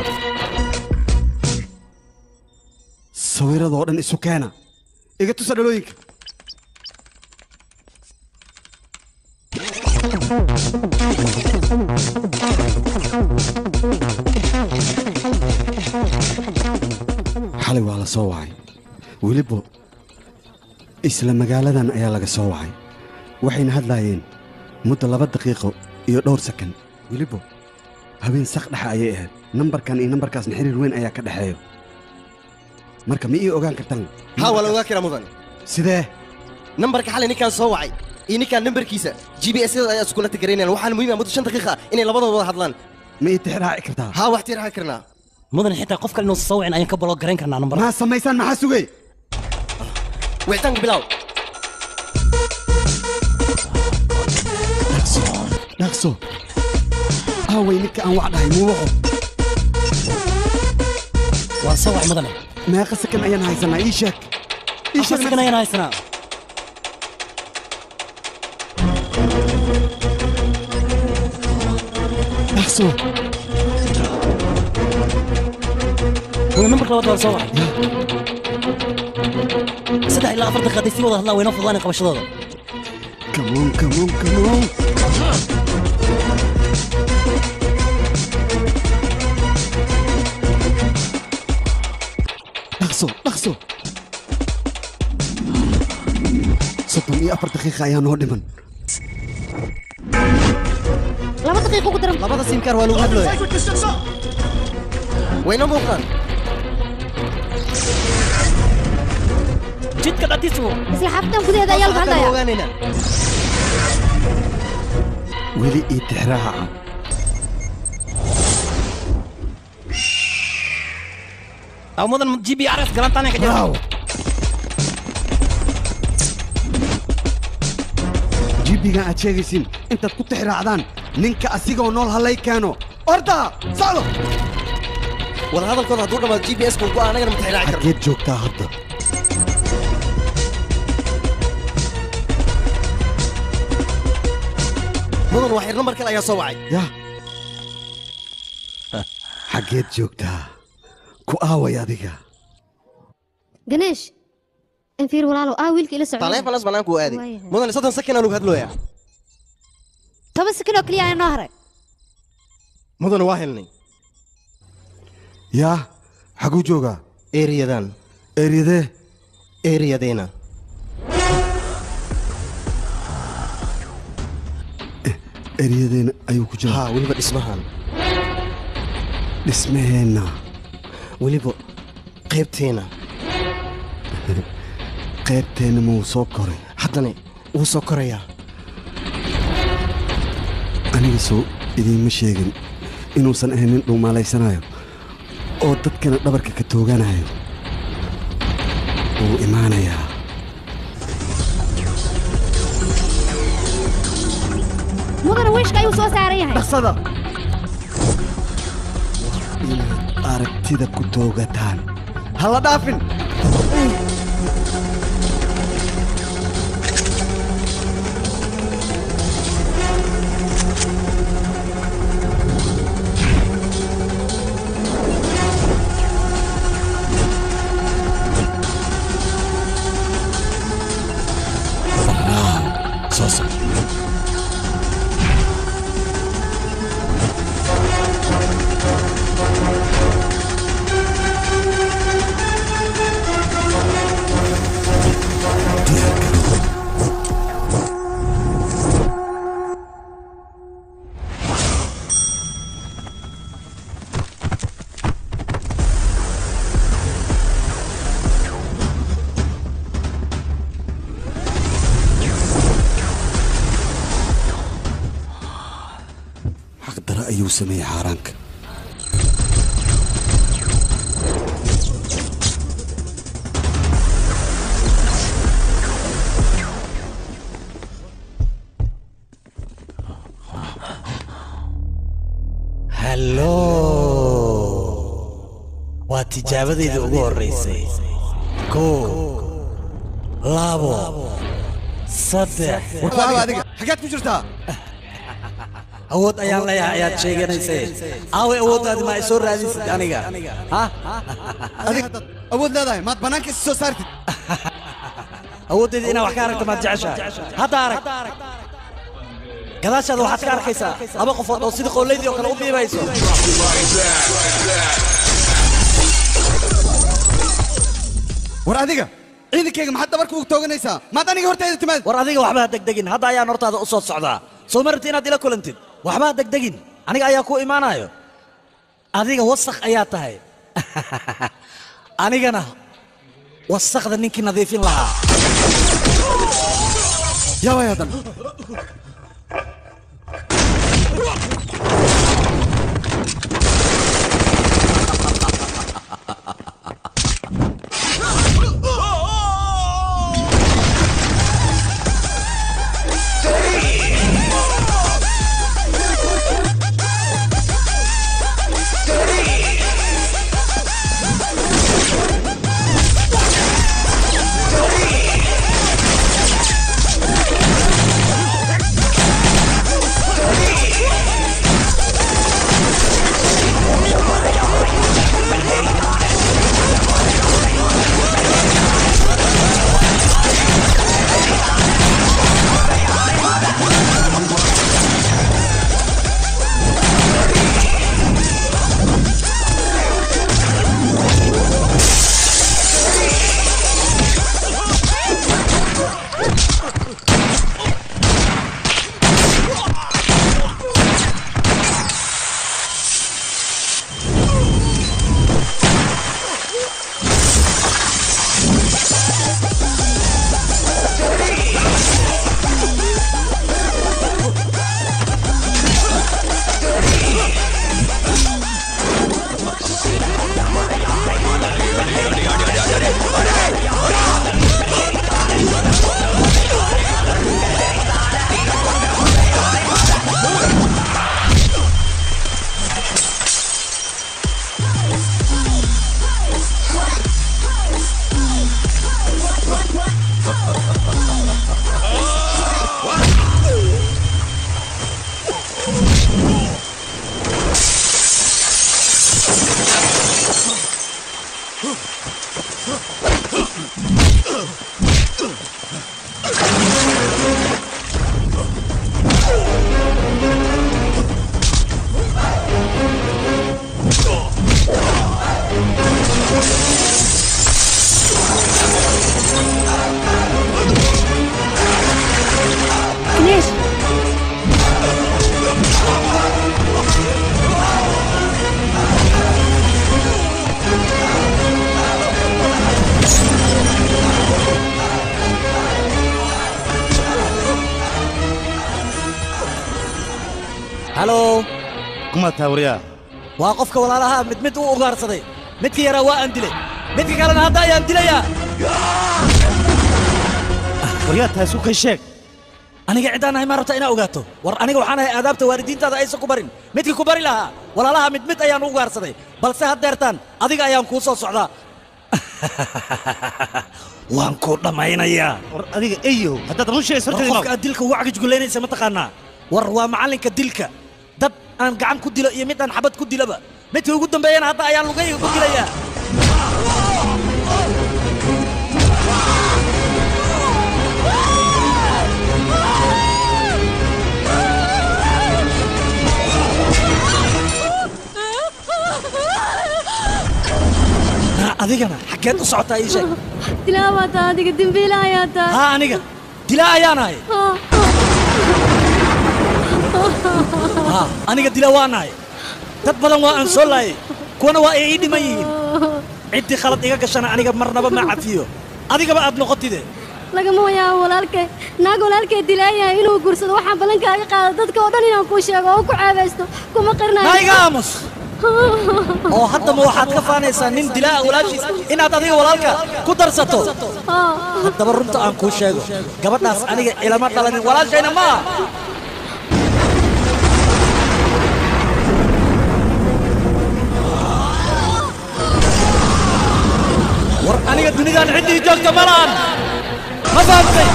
sawiradoo dhan isu keena iga tusa dhalooyinka xalay waa la soo wacay weliba isla magaaladan ayaa laga soo wacay waxayna hadlaayeen muddo 2 daqiiqo iyo dhowr sakan weliba habeen saq dhexa ayay ahayd nambarkan iyo nambarkaasna xiriir weyn ayaa ka dhexeeyo marka ma ii ogaan kartaan haa waa la ogaan karaa mudan sidee nambarka xalay ninkaan soo wacay iyo ninkaan nambarkiisa GPS-yada ayaa iskula tagaraynayaan waxaana muhiim ah muddo 5 daqiiqa inay labadooda wada hadlaan ma ii tixraaci kartaa haa wax tixraaci karnaa mudan xitaa qof kale inuu soo wicin ayaan ka baloo garayn karnaa nambar ma samaysaan maxaa sugay wicitaanka bilow dhaqso aaway ninka aan wax dhahay muu waco waa soo wac mudane meeqa sakan ayaan haysanaa ii sheeg sakan ayaan haysanaa dhaqso هو نمبر لو دور صوره سدح إلا 4 دقائق في وضع الله وينفض لنا قبل شضاضه كمون كمون كمون dhaqso soddon iyo 4 daqiiqa ayaa noo dhiman 2 daqiiqo ugu daran labada simkaar waa lagu hadlooya wayna muuqdaan jidka dhatiisu isla xaafaddan gudaheeda ayaa lagu hadlayaa weli ii tixraaca أو مدن جي بي ار اس قرنطانة كجا جيبيغا aad sheegaysiin intaad ku tixraacdaan ninka asigoo nool halay keeno orda socdo wada hadalkooda hadduu dhamaado GPS ku go'aan anagana ma tixraaci karno xageed joogtaa hadda mudan waa xir nambar kale ayaa soo wacay ya xageed joogtaa ku aaway adiga ganeesh انفير walaalow wiilka ila socdo taleefanas banaanku u aaday mudan 30 sakan aan ugu hadlooyaa 10 sakan oo kaliya ayaan haray mudan waa helnay yaa xaguu joogaa eriyadan eriyadee eriyadeena eryadeena ayuu ku jiraa haa weliba dhismahan dhismaheenna weliba qaybteena qaybteenna ma wuu soo koray haddana wuu soo korayaa aniga soo idiinma sheegin inuusan ahayn nin dhuumaalaysanayo oo dadkana dhabarka ka tooganayo wuu imaanayaa mudana wiishka ayuu soo saaran yahay dhaqsada inaad aragtida ku toogataan hala dhaafin ayuu sameeyay xaaraanka hallo waa tijaabadayda ugu horreysay 1 2 3 warqaado adiga xageed ku jirtaa awood ayaan leeyahay ayaad sheeganaysay aaway awooddaadi ma ay soo raadisid aniga ha adiga awood leedahay maad bannaanka is soo saartid awooddeeda inaad wax ka aragto maad jeceshahay hadda arag gadaashaada waxaad ka arkaysaa laba qofood oo sidii qowleydii oo kale u biibayso war adiga ciidankayga maxaad dabarka ugu tooganaysaa maad aniga hortayda timaad war adiga waxbaa degdegin hadda ayaan hortaada u soo socdaa soo marti inaad ila kulantid waxbaa degdegin aniga ayaa ku imaanayo adiga wasakh ayaa tahay anigana wasakhda ninkii nadiifin lahaa yaa waay hadan هلو كما تاوريا واقفك ولا لها مد وغارصدي مدك يرى وان دلي مدك كلنا هدا يا دليا وريا تاسو كشيك aniga cidaan ahay ma rabta inaa ogaato war aniga waxaan ahay aadaabta waalidiintaada aysan ku barin midkii ku bari lahaa walaalaha mid ayaan u gaarsaday balse haddeertaan adiga ayaan kuu soo socdaa waan ku dhammaynayaa war adiga eyo haddaad run sheegayso horteeda qofka aad dilka ugu cagajgulaynaysa ma taqaanaa war waa macallinka dilka dad aan gacan ku dilo iyo mid aan xabad ku dilaba midkii ugu dambeeyana hadda ayaan lugayga ku dilayaa adigana xageed u socotaa ii sheeg dilaawaata adiga dembiilaayaata haa aniga dilaa ayaanahay aniga dila waanahay dad badan waa aan soo laayay kuwana waa ay ii dhiman yihiin ciddii khalad iga gashana aniga marnaba ma cafiyo adigaba aad noqotide lagama wayaa walaalkay naag walaalkay dilaayahay inuu guursado waxaan ballankaaga qaada dadka oo dhan inaan kuu sheego oo ku caabaysto kuma qirnayo naiga aamus oo hadda ma waxaad ka faanaysaa nin dilaa walaashiis inaad adiga walaalka ku darsato haddaba runta aan kuu sheego gabadhaas aniga ilama dhalanin walaashayna ma aha war aniga dunidan ciddii joogta malaan ma fahamtay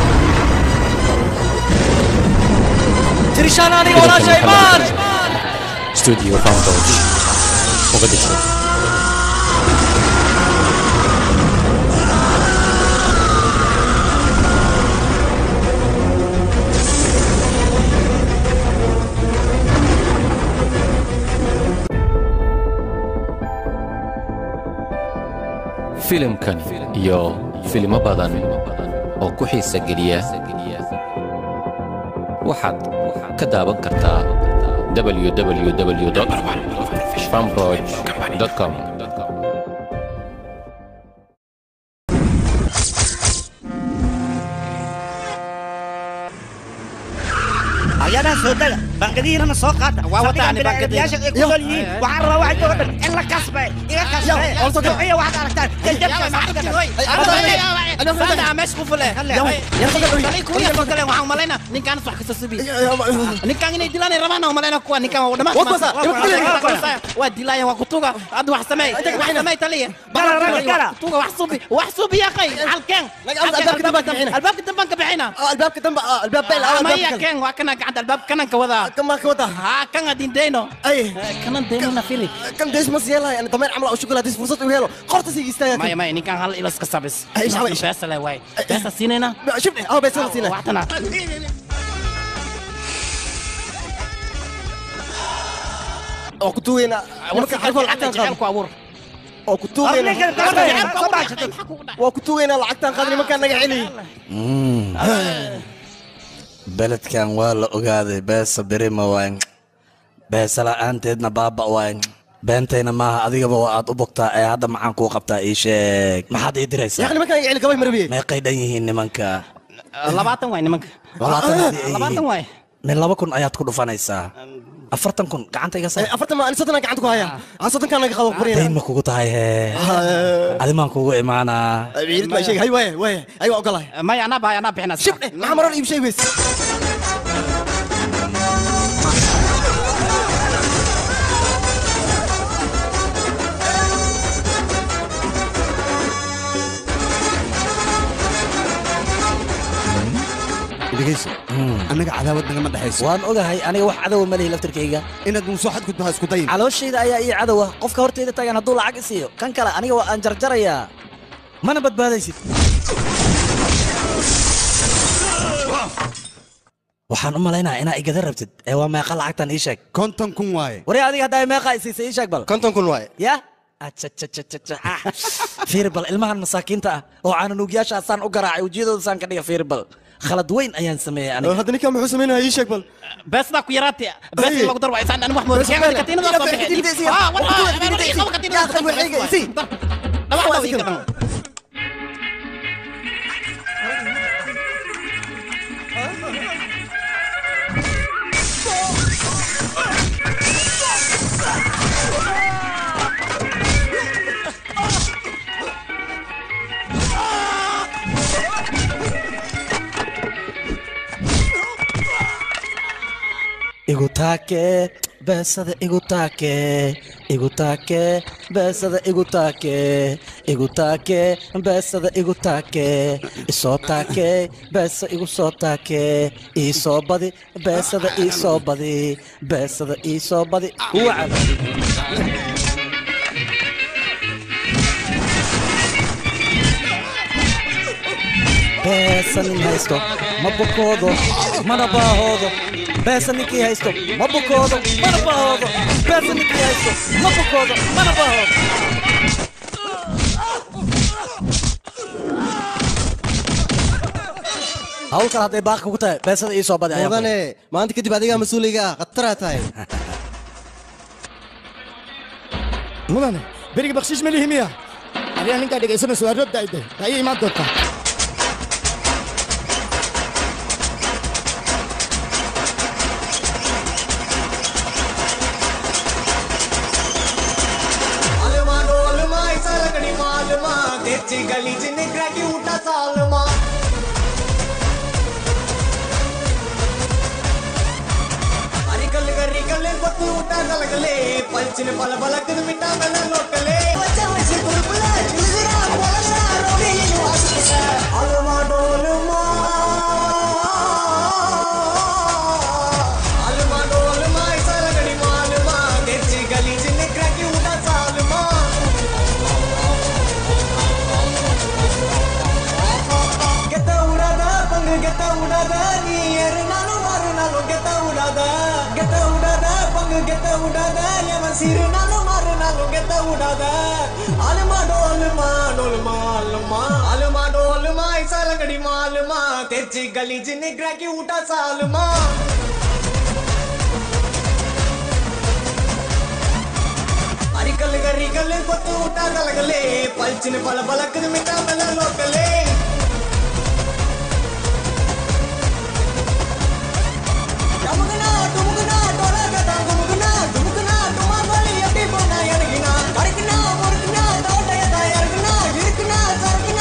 tirishaan aniga walaashay maan Studio Founders Mogadishu filimkan iyo filimo badan oo ku xiisa geliya waxaad ka daawan kartaa www.fanbroid.com. ayaana soo daga bangadiina soo qaata waa wataani bangadiyaasha ay ku leeyihiin waxa raba waxa jooga in la kasbay iga kasbay iyo waxa aragtaan jajabka maxaa way ana fada mesh ku fule kali ku ya fadale waxa malayna ninkan wax ka sabi ninkan inay dilaan rabaan oo malayna kuwa ninkan waa dhama waa dilaya waa kutuga ad wax samay taliya tuga wax subi ya qay halkan albaabka dambanka bixina albaabka damba albaab beel albaabka kan waa kana الباب كان كودا كم كودا ها كان قاعدين دينو اي كان دينو نفيلي كان ديش مسيلا يعني طمين عمل او شوكولاته فرصه وهيلو قرط سي يستاهل ما اني كان هل الى سكسابس ايش بس لا واي بس سيننا شوفني بس سينا وقتنا او كنتوينا marka xalfo lacagtan qaad ku abuur oo kutugayna lacagtan qaadni marka naga celi beledkan waa la ogaaday beesa berima waay beesa la'aanteedna baaba waay beentayna maaha adigaba waa aad u bogtaa ee hadda maxaan kuu qabtaa ii sheeg maxaad ii diraysaa yaa nimankan celi gabay marbiye meeqay dhan yihiin nimanka 20 waay nimanka 20 waay min 2,000 ayaad ku dhufanaysaa 40,000 gacanta iga saar 40 ma ani 30 gacanta ku haya aan 30 kan naga qado qorina deyn ma kugu tahay hee adimaan kugu imaanaa wiilid ma sheeg hay way ay waa ogolahay ma ana bixina shibne ma marar iib shay wees dhigayso anaga cadaawad naga ma dhaxayso waan ogahay aniga wax cadow ma leeyahay laftirkayga inaad muusoo xad gudbaha isku dayin calooshayda ayaa ii cadow ah qofka horteyda taagan hadduu lacag isiiyo kan kale aniga waa aan jarjarayaa mana badbaadaysid waxaan u malaynayaa inaa igada rabtid ee waa meeqa lacagtan ii sheeg 50,000 waaye wari adiga haddaa meeqa isiisay ii sheeg bal 50,000 waaye ya fiirbal ilmahan masaakiinta ah oo caananuugyaashaasaan u garaacay wejiyadooda saan ka dhiga fiirbal khalad weyn ayaan sameeyay aniga hadda ninkan muxuu sameynaya ii sheeg bal بس ذاك يراتي بس لو ضرب عيسان انا محمود كان كتينا ضرب igutaake beesada igutaake beesada igutaake beesada igutaake isoo taake beesa igu soo taake iisoo badi beesada iisoo badi beesada iisoo badi wacab beesa nin haysto ma bukoodo mana baahoodo beesa ninkii haysto ma bukoodo mana baahoodo beesa ninkii haysto ma bukoodo mana baahoodo hawl kale hadday baaqi kugu tahay beesada ii soo badi mudane maanta kadib adigaa mas-uuliga ah khataraa tahay mudane beriga bakshiish ma lihi miya adigaa ninkaa dhegaysanayso waa roobda ayday taa ii imaan doontaa गली च निकरा की उठा सालमा अरिकल गरिकले बत्तू उठा गलगले पंचने पल बलक मिटा मैंने लोकले बच्चे बुलबुला चिलजिरा बोलना रोड़ी वासी अलमा डोलमा अलमा डोलमा ऐसा लगनी मालमा तेरी गली च निकरा की उठा सालमा get udada ni ernalo marnalo get udada pang get udada ya masir nalo marna logeta udada alma dolma dolma alma dolma isa lagadi malma techi gali jine graki uta salma arikal garikal kotu uta galagale palchine pala balak mita mela lokale Dumugna, dola gata dumugna, duma bali apni bona yargina, argina, murgna, dauda yata yargina, irgna, sargina.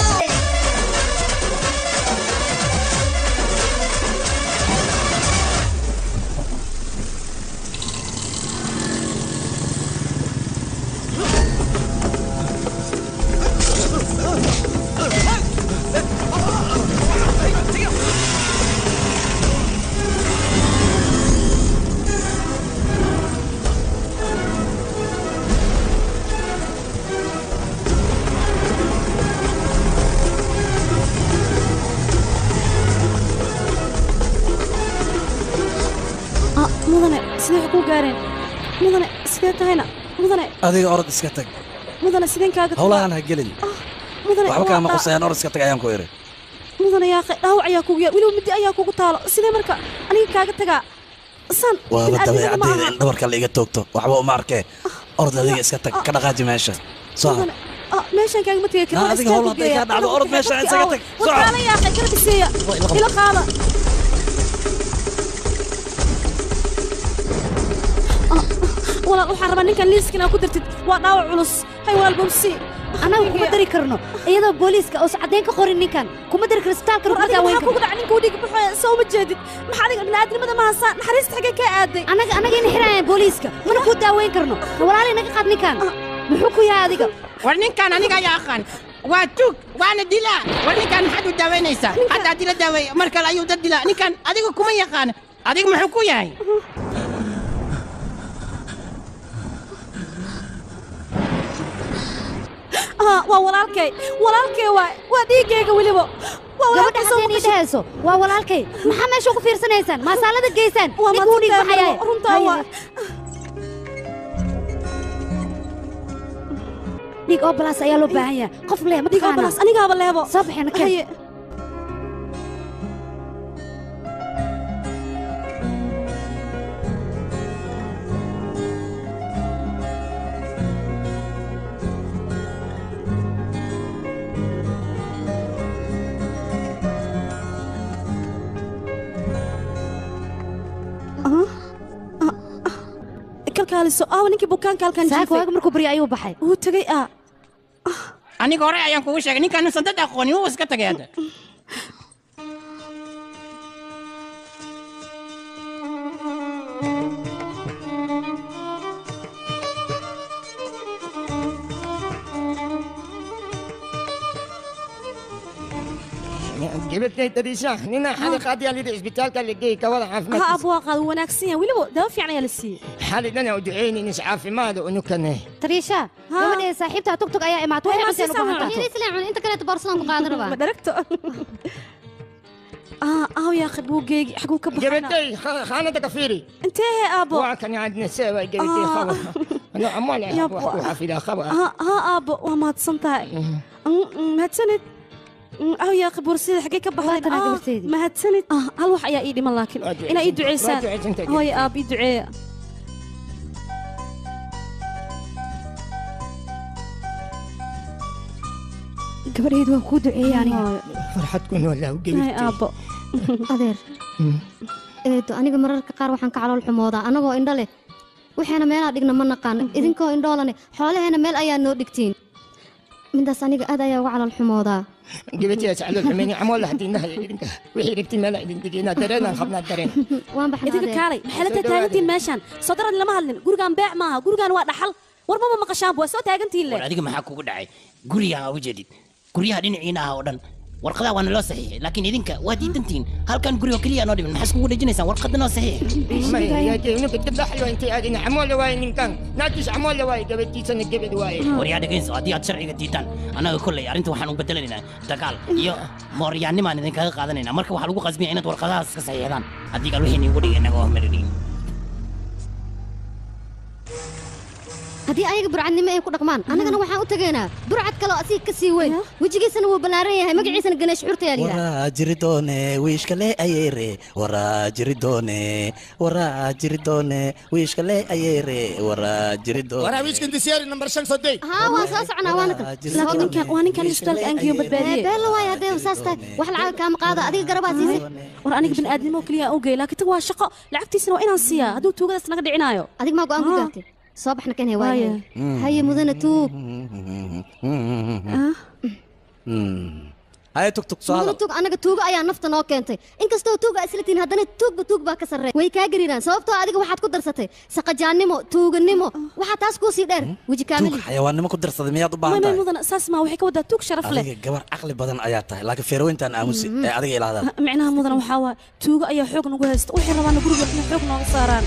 mudane sidee wax ku gaareen mudane sidee tahayna mudane adiga orod iska tag mudane sideen kaaga howlahan ha gelin mudane waxba kaama qusayaan orod iska tag ayaan ku iri mudane yaa dhaawac ayaa kugu yaal weliba midi ayaa kugu taalo sidee marka aniga kaaga tagaa san waaba dabeecaddeeda in dhabarka la iga toogto waxba uma arkee orod adiga iska tag ka dhaqaaji meesha soo meeshaan kaaga ma tegi karin adiga howl hadday kaa dhacdo orod meesha isaga tag wadaala yaa kala biseeya ila qaada walaal waxaan rabaa ninkan liiskana ku dartid waa dhaawac culus hay walaal bobsi anagu kuma dari karno iyadoo booliiska oo caddeyn ka qorin ninkan kuma dari karo isbitaalka ruuxa daaweyn kugu dhac ninka dhiig baxay soo ma jeedid maxaa adiga bini'aadnimada ma hasan naxariista xagee ka aaday anaga in xirayaan booliiska mana ku daaweyn karno walaal inaga qaad ninkan muxuu ku yahay adiga war ninkan aniga ayaa aqaan waa tuug waana dilaa war ninkan maxaad u daaweynaysaa hadda dila daaweey mar kale ayuu dad dilaa ninkan adiga kuma yaqaan adiga muxuu ku yahay waa walaalkay waa dhiiggayga weliba gabadha haddeen ii dhehayso waa walaalkay maxaa meesha ugu fiirsanaysaan maasaalada geysaan ninkuu dhiig baxayaay dhiig oo balaas ayaa loo baahan yahay qof leh ma taqaana anigaaba leebo soo baxeena keen kalkaaliso aawa ninkii bukaanka halkan jiifay waaga markuu barya ayuu baxay wuu tagay aniga hore ayaan kugu sheegay ninkaan sadad aqoonin wuu iska tagay hadda جبت لي تريشة نينا حالي قاضي اللي الاسبيتال كان لقي كوضع عافمات ها أبوها قاد وناكسية ولو دوا في عنا لسي حالي لنا ودعيني نسعى في ماذا ونكنه تريشة قبل صاحبتها توك أيا إما توحي بس يا سلام أنت كنت برسلان قادر بقى دركته يا أخي بوجي حقوق كبر جبتي خانة كفيري انتهي أبو وكان عندنا سوا جبتي خبر أنا عمال يا أبو حفيدة خبر أبو وما تصنتها ما تسند يا أخي بورسيد حقي كبر ما هتسند هل وح يا إيدي ملاكن أنا إيد عيسان هو يا أبي دعاء gabadheedu waan kuu duceeyey aniga farxadkun walaa u gebi aabbo adeer eedo aniga mararka qaar waxaan ka calool xumoodaa anagoo indho leh waxayna meelaa dhigna ma naqaan idinkoo indhoolane xoolaheena meel ayaa noo dhigtiin midaas aniga aad ayaa uga calool xumoodaa gabadheedas calool xumeeni camool lahadiinahay idinka wixii dhigtiin meelaa idin digeenaa dareenaan qabnaa dareen waan baxnaa idinka kaalay maxay la taagantiin meeshaan soo darad lama hadlin gurigaan beec maaha gurigaan waa dhaxal war maba maqashaan waa soo taagantiin war adiga maxaa kugu dhacay guriga u jeedid guryaha dhinaciina ah oo dhan warqadaha waana loo saxiixay laakiin idinka waa diidantiin halkan guriga keliya noo dhiman maxaa iskugu dhejinaysaan warqada noo saxiixwaryaa dhegayso haddii aad sharciga diitaan annaga kolley arrinta waxaan u beddelanaynaa dagaal iyo mooryaannimaan idinkaga qaadanaynaa marka waxaa lagu qasbaya inaad warqadahaas ka saxiixdaan haddii gaal wixii niigu dhigay innaga oo maridhiin haddii ayaga burcadnimo ay ku dhaqmaan annagana waxaan u tagaynaa burcad kaloo asiga ka sii weyn wejigiisana wuu ballaaran yahay magaciisana ganeesh xurta yaa liyaa waraa jiridoone wiishkale ayere waraa jiridoone wiishkale ayere waraa jiridoone waraa wiishkan disiyaari number 5 sodey haa waan soo soconaa waana laakiin waa ninkan isbitaalka aan geeyo badbaadiyey beelo waay haddee saas tahay wax lacag kaama qaada adiga garabaa siisay war aniga bini'aadnimo keliya u geey laakiin tan waa shaqo lacagtiisana waa inaan siiyaa hadduu tuugadaas naga dhicinaayo adiga maa go'aan ku gaartay soo baxna kan waaye haye mudana tuug haye tugtug soo mudana tuug anaga tuuga ayaa nafta noo keentay inkastoo tuuga isla tihiin haddana tuug baa ka sarreey way kaa gariiraan sababtoo adiga waxaad ku darsatay saqajaannimo tuuganimo waxaa taas kuu sii dheer weji kaamili xayawaannimo ku darsaday miyaad u baahan tahay mudana saas maa waxay ka wadaa tuug sharaf leh adiga gabar caqli badan ayaa tahay laakiin feerweyntaan aamusi ee adiga ilaahdaa micnaha mudana waxaa waa tuuga ayaa xoog nagu haysta waxay rabaana guriga inay xoog nooga saaraan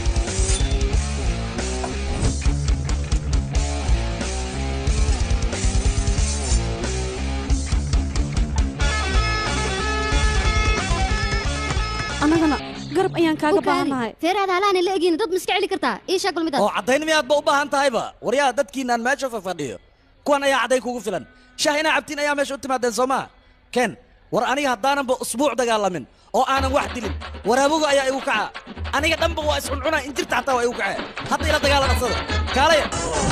anagana garab ayaan kaaga baahanahay feeraada halaana la egin dad miska celi kartaa ii sheeg bal midaas oo cadayn miyaad ba u baahan tahayba waryaa dadkiinaan meesha fadhiyo kuwan ayaa cadayn kugu filan shaah inaa cabtiin ayaa meesha u timaadeen soo maa ken war aniga haddaananba usbuuc dagaalamin oo aanan wax dilin waraaboga ayaa igu kaca aniga dhanba waa iscuncuna injirta xataa waa igu kacee hadda ila dagaala dhaqsada kaalaya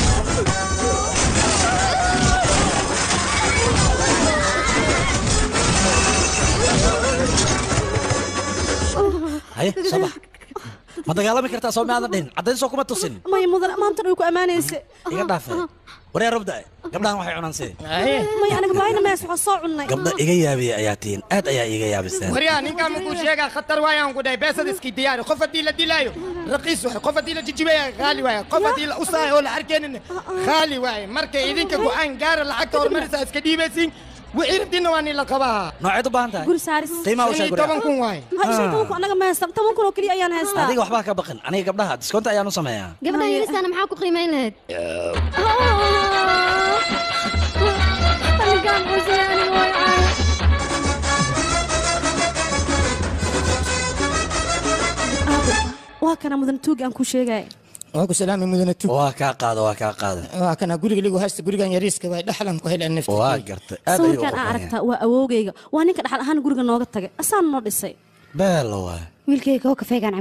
haye soo bax ma dagaalami kartaa soo maadan dhihin caddayn soo kuma tusin maya mudan maantan way ku ammaanaysa iga dhaafe waryaa robda gabdhahan waxay cunaan see maya aniga baayna mees waxaa soo cunnay gabdha iga yaabiya ayaa tihiin aad ayaa iga yaabiseen waryaa ninkaan makuu sheegaa khatar waayaan ku dhahay beesad iskii diyaari qof haddii la dilaayo raqiis waaye qof haddii la jijibaya qaali waaye qof haddii la usaayo oo la arkeenin qaali waaye marka idinka go'aan gaara lacagta hormarisa iska dhiibaysiin وعيرتنا واني لقبها نوعيد بانتا قول سارس قيمة وش أقول طبعا كون واي أنا ما هستم طبعا كون كلي أيان هستا هذيك وحبها كبقن أنا قبلها ديسكونت أيان وسمعها قبلها يلس أنا معاكم قيمين لهد أنا قام وزياني وهكذا مدن توقع أنكو شيء واكو سلامي مدن توق وكا قاضي وكا قاضي وكان أقول لك هست قريقا يريسك واي دحلم كهيل النفط واقرت سو كان أعرفته وأوجيجا وأنا كده حال هان قريقا نوقت تجي أصلا نور السي بالله wiilkayga oo kafeega nacab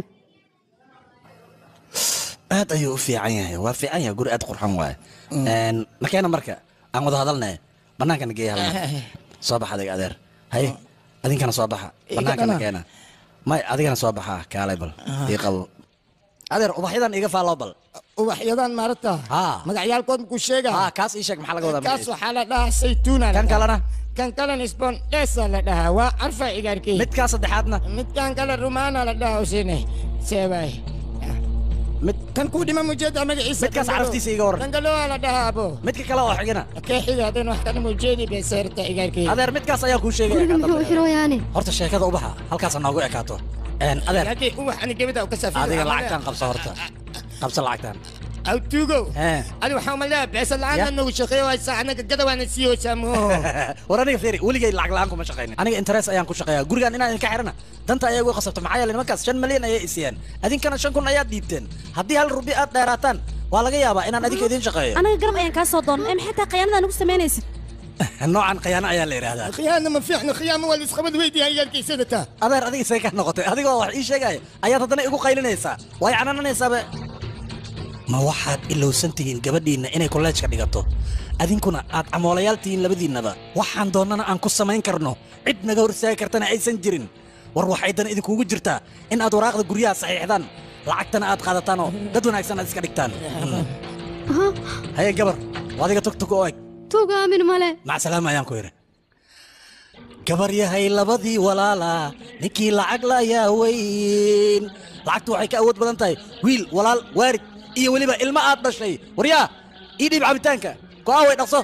aad ayuu u fiican yahay waa fiican yahay guri aad qurxan waay markeena marka aan wada hadalnay bannaankana geeya halna soo baxa adiga adeer hay adinkana soo baxa bannaankana keena may adigana soo baxa kaalay bal ii qabo adeer ubaxyadan iga faalo bal ubaxyadan maarata magacyaalkood ku sheega kaas ii sheeg maxaa laga wadaa kaas waxaa la dhahaa saytuuna kan kalena kan kalena isboon dheesa la dhahaa waa carfa igaarkii midkaa saddexaadna midkan kale rumaana la dhahaa usine seebay mid kan ku dhima mujeeda magaciisa midkaas caraftiisa iga waran kan kale waa la dhahaa abo midka kale oo xigana kee xiga haddana wax kale mujeedi bay seerta igaarkii adeer midkaas ayaa kuu sheegaya muxuu xirooyaani horta sheekada ubaxa halkaas noogu ekaato adeer haddii ubax ani gebida u ka safiyo adiga lacagtaan qabso horta qabso lacagtaan أو توجو أنا وحوم لا بس الآن إنه شقي ويسا أنا كذا وأنا سيو سامو وراني فيري ولي جاي العقل عنكم مش شقينا أنا إنترس أيام كل شقيا جورجان أنا كحرنا دنت أيام قصبت معايا لما كاس 5 مليون أي إسيان أدين كان 5 كون أيات ديبتين هدي هالربيعات داراتان ولا جاي أبا أنا أديك أدين شقيا أنا قرب أيام كاس صدون أم حتى قيانا نقص مانيس نوعا قيانا أيام اللي هذا قيانا ما في إحنا قيانا ولا سخبت ويدي هي الكيسة هذا أديك سيكه نقطة هذيك واحد إيش جاي أيات هذا يقول قيلنا يسا ويا أنا نسا ma waxaad ilowsan tihiin gabadhiinna inay kolleejka dhigato adinkuna aad amoolayaal tihiin labadiinnaba waxaan doonnana aan ku samayn karno cid naga hor istaagi kartana aysan jirin war waxay dan idinkuugu jirtaa in aad waraaqda guryaha saxiixdaan lacagtana aad qaadataanoo dad wanaagsan aad iska dhigtaan haye gabar waa adiga tugtug oo eg tugaamin male macsalaama ayaan ku yidhi gabar yahay labadii walaala ninkii lacag layaa weyn lacagtu waxay ka awood badan tahay wiil walaal waarid iyo waliba ilma aad dhashay waryaa ii dhiib cabitaanka go'aa way dhaqso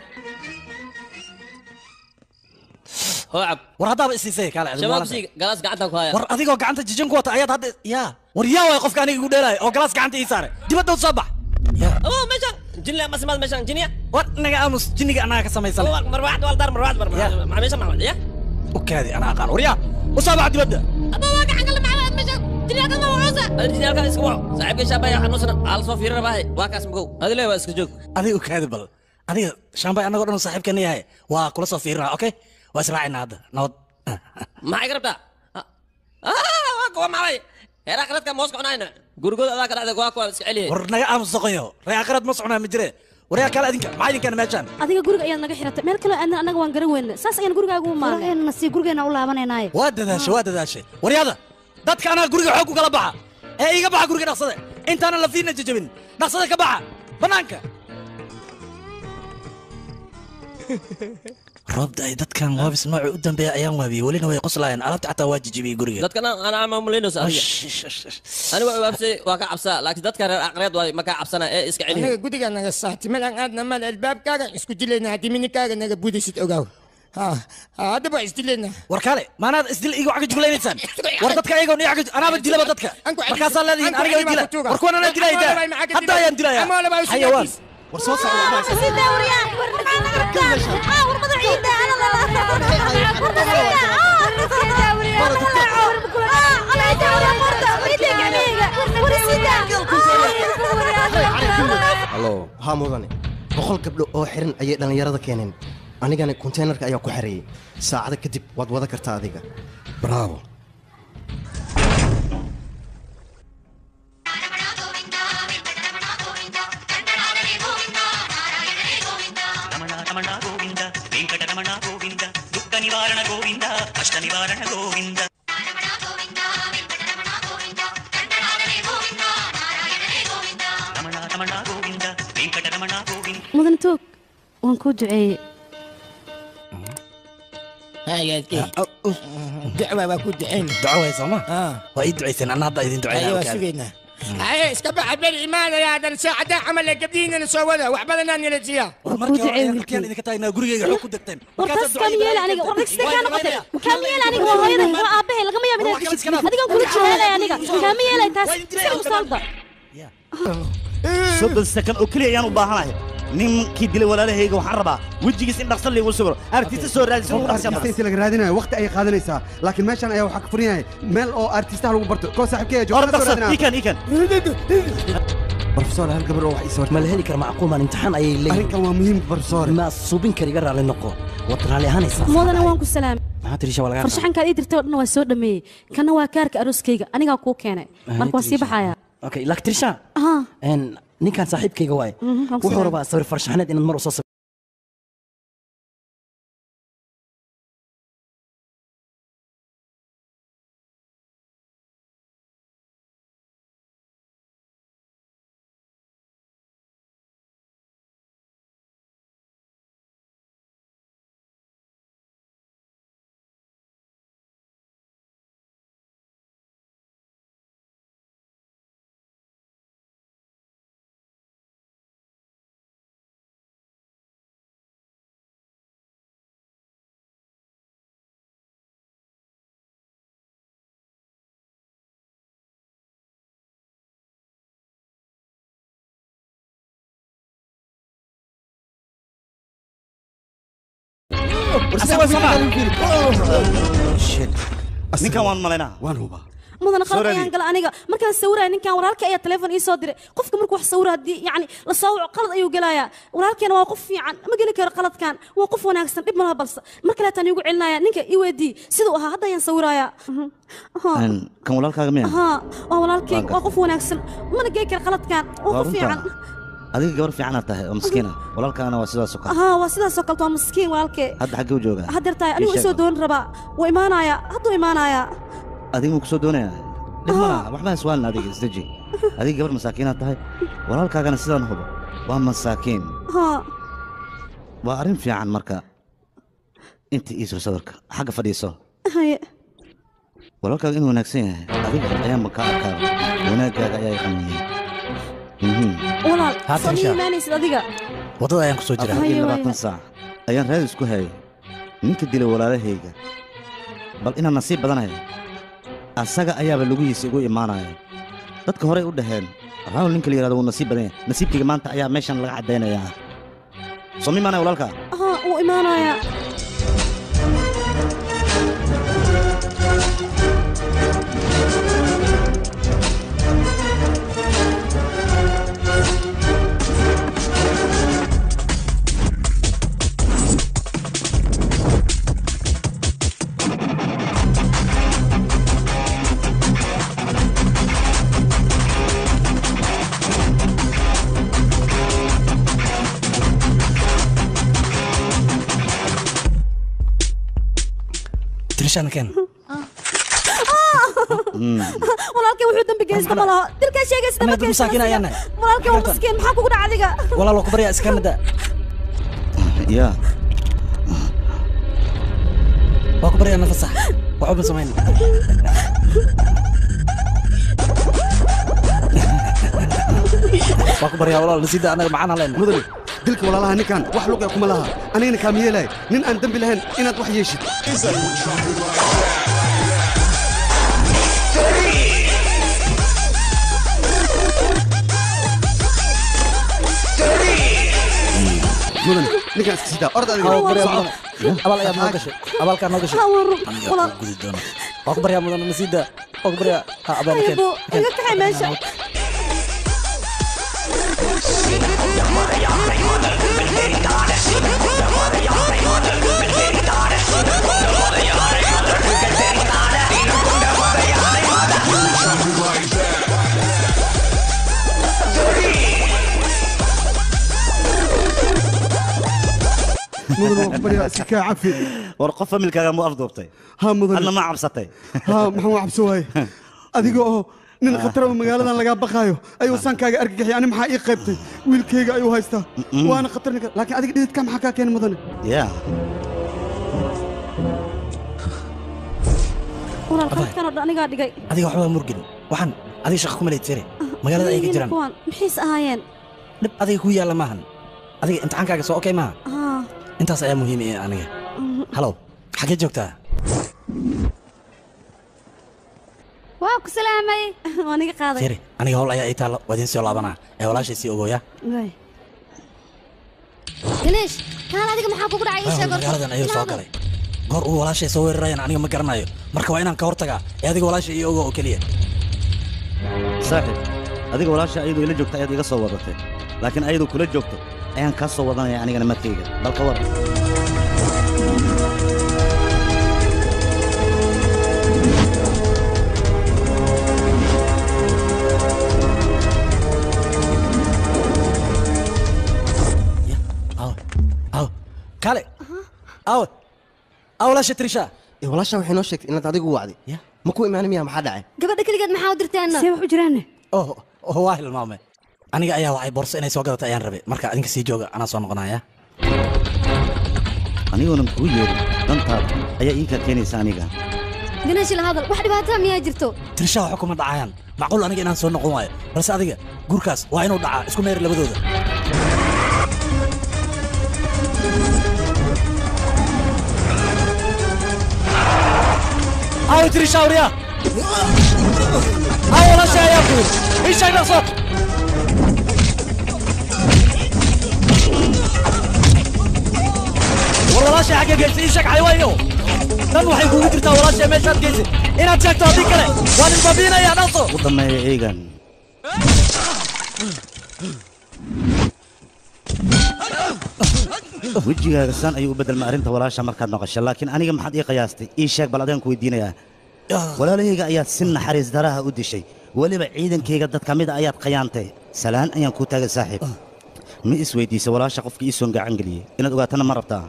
hoocab war haddaaba isiisay kaale shabaabsi galaas gacanta ku haya war adigoo gacanta jijin ku wata ayaad hadda yaa war yaa way qofka aniga igu dheelaayo oo galaas gacanta ii saaray dibadda u soo bax oo meeshan jinle ma samaad meeshan jinya war naga aamus jinniga annaga ka samaysan marwaxd wal dar marwaxd meeshan ma ya u kaadi anaa aqaan war yaa u soo bax dibadda abaa waa gacan kale macaa meeshan جنيالك ما وعوسة جنيالك اسكوا صاحب الشابة يا حنوسنا على صوفي رباهي واكاس مقو هذه ليه بس كجوك adigu kaadibal adiga shaambay anagoo dhan saaxiibkan yahay waa kula soo fiirinaa okay waa israacina hadda nabad maxay garabtaa waa kuwa macay heeraa qaladka moos cunayna gurigooda adaa ka dhacday waa iska celiye war naga aamusoqoyo reeyaa qalad ma soconaa ma jire waryaa kale adinka maxaa idinkaan meeshaan adiga guriga ayaad naga xiratay meel kale aadna anaga waan garan weyna saas ayaan gurigaaga u maarnay nasi gurigeena u laabanaynaay waa dadaashay waryaada dadka anaga guriga xoog u kala baxa ee iga baxa guriga dhaqsade intaanan la fiirna jajabin dhaqsade ka baxa bannaanka roobda ay dadkan waabis nooca u dambeeya ayaan waabiyey welina way qoslaayeen alaabta xataa waa jijibiyey guriga dadkana ana ama mulinus ani waa waabsay waa ka cabsaa laakiin dadka reer aqreed waa ma ka cabsana ee iska celiyo anaga gudiga naga saati malan aadna mal albaabkaaga isku dilayna hadii minikaaga naga budisid ogaaw هذا بقى يستلنا وركالي ما أنا استل إيجو عقد جولين إنسان وردتك إيجو نيجو أنا بدي له بدتك مركز الله الذين أنا جاي دلا وركون أنا دلا إيجا حتى يا دلا يا حيوان ورصوص سيدا وريا ورمعنا ركان ورمض عيدا أنا لا halo haa mudane boqol gabdho oo xiran ayay dhallinyarada keeneen anigana konteynerka ayaa ku xareeyey saacada kadib waad wada kartaa adiga bravo mudan toog waan kuu duceeyey دعوة وكود عين دعوة يا سما وإيد عيسين أنا هذا إذن دعوة أيوة سوينا أيه اسكبح بالإيمان يا هذا الساعة عمل قبلينا نسويها وحبلنا نلجيها وكود عين كان إذا كتاينا قرية حكوا دكتين وركز كم يلا يعني وركز كان قتل كم يلا يعني وهايدا وأبيه لقى ما يبدأ هذيك كل شيء يعني كم يلا تاس صلبة soddon second oo kaliya ayaan u baahanahay ninkii dilay walaalahayga waxaan rabaa wejigiis in dhaqso liigu sawiro artista soo raadisa uu dhaqso la raadinayo waqti ay qaadanaysaa laakiin meeshan ayaa waxa ka furan yahay meel oo artistaha lagu barto koo saaxiibkeeya jooga soo raadinaa ikan barfsoor hal gabar oo wax isoo ma la heli karo macquul maan imtixaan ayay leeyihiin arrinkan waa muhiim barfsoor ma suubin kariga raali noqo wad raali ahaanaysaa mudana waan ku salaam maxaa tirisha walaga farshaxankaad ii dirtay oo dhan waa soo dhameeyey kana waa kaarka arooskayga anigaa kuu keenay marka waa sii baxayaa okay laakiin tirisha ninkan saaxiibkayga waaye wuxuu rabaa sawir farshaxaneed inaad mar u soo ninkan waan malaynaa waan hubaa mudana qalad ayaan gala aniga markaan sawiraya ninkan walaalkay ayaa telefoon ii soo diray qofka markuu wax sawiro haddii yacni la soo waco qalad ayuu gelayaa walaalkeena waa qof fiican ma geli karo qaladkan waa qof wanaagsan dhib malaha balse mar kaleetaan iigu celinaya ninka ii weydii siduu ahaa hadda ayaan sawirayaa kan walaalkaaga miya waa walaalkay waa qof wanaagsan mana geli karo qaladkan waa qof fiican adiga gabar fiicanaad tahay oo miskiina walaalkaana waa sidaasoo kale waa sidaasoo kale waa miskiin walaalkay hadda xaggee u joogaa haddeer tahay anigu isoo doon rabaa wuu imaanayaa hadduu imaanayaa adiga ku soo doonayaa dhib malaha waxba iswaalin adiga isdeji adiga gabar masaakiinaad tahay walaalkaagana sidaan hubo waa masaakiin waa arrin fiican marka inta iisoo sawirka xagga fadhiiso walaalkaaga inuu wanaagsan yahay adiga ayaanba kaa arkaaba wanaaggaaga ayaa yaqaaniyey walaal soo iimaanaysid adiga waddada ayaan ku soo jiraa 24 saac ayaan raadi isku hayay ninka dilay walaalahayga bal inaan nasiib badanayo asaga ayaaba lugihiisa igu imaanaya dadka horey u dhaheen raawul ninka la yidhahdo wuu nasiib badan yahay nasiibkayga maanta ayaa meeshan laga caddaynayaa soo ma imaanaya walaalka wuu imaanayaa meeshaan keen walaalkay wuxuu dambi geysta ma laha dilkaa sheegaysa Anaa dad masaakiin ayaan nahay. walaalkay waa maskiin maxaa kugu dhaca adiga walaal waa ku baryaa iska nada يا waa ku baryaa nafasax waxba ma samayn waa ku baryaa walaal nasiida anaga macaan leen mudane dilka walaalaha ninkan wax luqya kuma laha anigana kaamiyeelay nin aan dambi lahayn inaad wax yeeshid mudane ninkan iska sidaa orda adiga abal ayaad noo gashay abalkaa noo gashay gudi doona waa ku baryaa mudane nasiida waa ku baryaa abal keen iga kaxay meesha mudane waa ku baryaa iska kaa cafi war qof familkaaga mu afduubtay ha mudane adna ma cabsatay ha maxaan cabso waaye adiga oo nin khatar oo magaaladan laga baqaayo ayuu sankaaga argagaxay ani maxaa ii qaybtay wiilkayga ayuu haystaa waana khatar ninka laakiin adiga dhididka maxaa kaa keenay mudane ya walaal qaladkan oo dhan anigaa dhigay adiga waxba murgin waxaan adiga shaqo kuma leed fere magaalada ay ka jiraan kuwan maxiis ahaayeen dhib adiga ku yaalla maahan adiga imtixaankaaga soo okay maaha intaas ayaa muhiim ah aniga halow xagee joogtaa waa ku salaamay waa niga qaaday fere aniga hawl ayaa ii taalla waa idiin soo laabanaa ee walaashay sii ogooya ganeesh kaan adiga maxaa kugu dhacay ii sheeg magaaladan ayuu soo galay goor uu walaashay soo weerarayaan aniga ma garanayo marka waa inaan ka hortagaa ee adiga walaashay ii ogo oo keliya saaxib adiga walaasha ayadoo ila joogta ayaad iga soo wadatay laakiin ayadoo kula joogto ayaan kaa soo wadanaya anigana markayga balka war kale aw walaasha trisha walaasha waxay noo sheegtay inaad adigu wacday ma ku imaanin miyaa maxaa dhacay gabadha keligeed maxaa u dirteena see wax u jiraan waa hilmaamay aniga ayaa wacay borso inay soo gadata ayaan rabay marka adinka sii jooga anaa soo noqonaya anigoonan kuu yeerin dantaada ayaa iinkaa keenaysa aniga ganeeshi la hadal wax dhibaataa miyaa jirto trisha waxa kuma dhacayaan macquul aniga inaan soo noqon waayo balse adiga guurkaas waa inuu dhacaa isku meeri labadooda أو تري شاوريا أو لا شيء يا أخوي إيش شيء نقصد والله لا شيء حاجة جالس إيشك حيوانيو لم وحي يقول ترتا ولا شيء ما شاد جالس إنا تشك تعطيك له وأنا البابينا يا نصو وضم إيجان wejigaaga saan ayuu u bedelma arrinta walaasha markaad noqosho laakiin aniga maxaad ii qiyaastay ii sheeg bal adaan ku weydiinayaa walaalahayga ayaad si naxariis daraha u dishay weliba ciidankayga dad ka mida ayaad qayaantay salaan ayaan kuu taagay saaxiib ma is weydiisay walaasha qofkii ii soon gacan geliyey inaad ogaatana ma rabtaa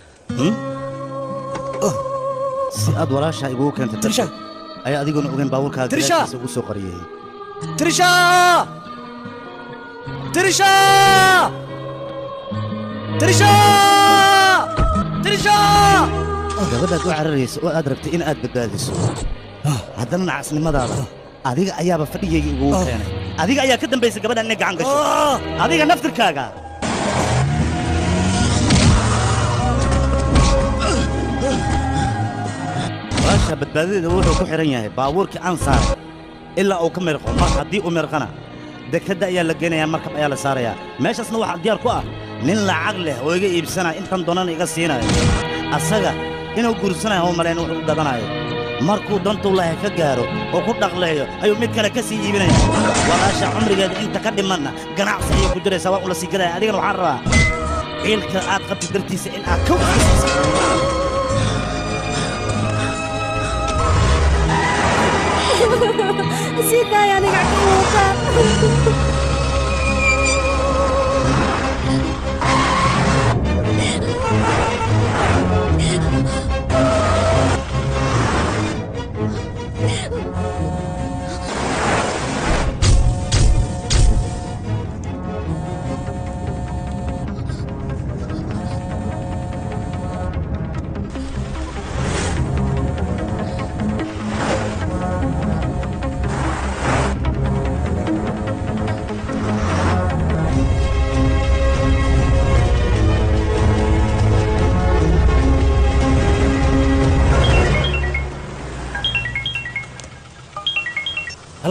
si aad walaasha igugu keentay trisha ayaa adiguna ogeyn baabuurkaaga gadaashiisa ugu soo qariyey trisha trisha تريشا تريشا gabadhaad u cararaysa oo aad rabtay in aad badbaadiso haddana nacasnimadaada adiga ayaaba fadhigayga igugu keenay adiga ayaa ka dambaysa gabadhaan inay gacan gasho adiga naftirkaaga walaasha badbaadadeeda wuxuu ku xihan yahay baabuurkii aan saaray ilaa uu ka mirqo mar haddii uu mirqana dekadda ayaa la geynayaa markab ayaa la saarayaa meeshaasna waxaa diyaar ku ah nin lacag leh oo iga iibsanaya intan doonana iga siinayo asaga inuu guursanayo oo maleen wuxuu u gadanayo markuu dantuu lahay ka gaaro oo ku dhaqleeyo ayuu mid kale ka sii iibinaya walaasha cumrigeeda inta ka dhimanna ganacsi ayay ku jiraysaa waa ula sii gadaya adigana waxaan rabaa ciilka aad qabtid dartiisa in aad ka sii daaya aniga caqli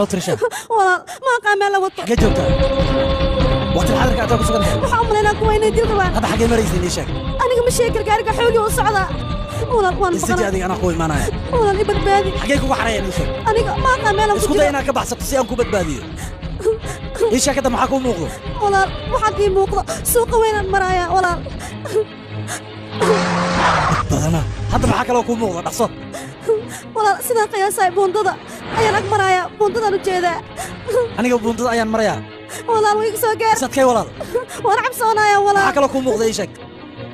هلو ترشا walaal ma aqaan meel la wato حاجة جوتا وقت الحاضر قاعد أقول سكنها waxaan umalaynaa kuwa inay dil rabaan هذا حاجة مريض ليش aniga ma sheegi kar gaariga xoogii u socdaa walaal waan استدي هذه أنا أخوي معنا walaal i badbaadi حاجة كوكو حرية ليش aniga ma aqaan meel اسكت أنا كبح ستسي أنكو بدبادي إيش كده معاكم موقف walaal waxaad ii muuqdo suuqa weynaan maraaya walaal بدنا هذا معاك لو كون موقف نقصد walaal sidaan qiyaasay buundada ayaan ag maraaya buundadaan u jeedaa aniga buundada ayaan marayaa walaal way igu soo gaar sadkay walaal waan cabsoonaaya walaal maxaa kale ku muuqda ii sheeg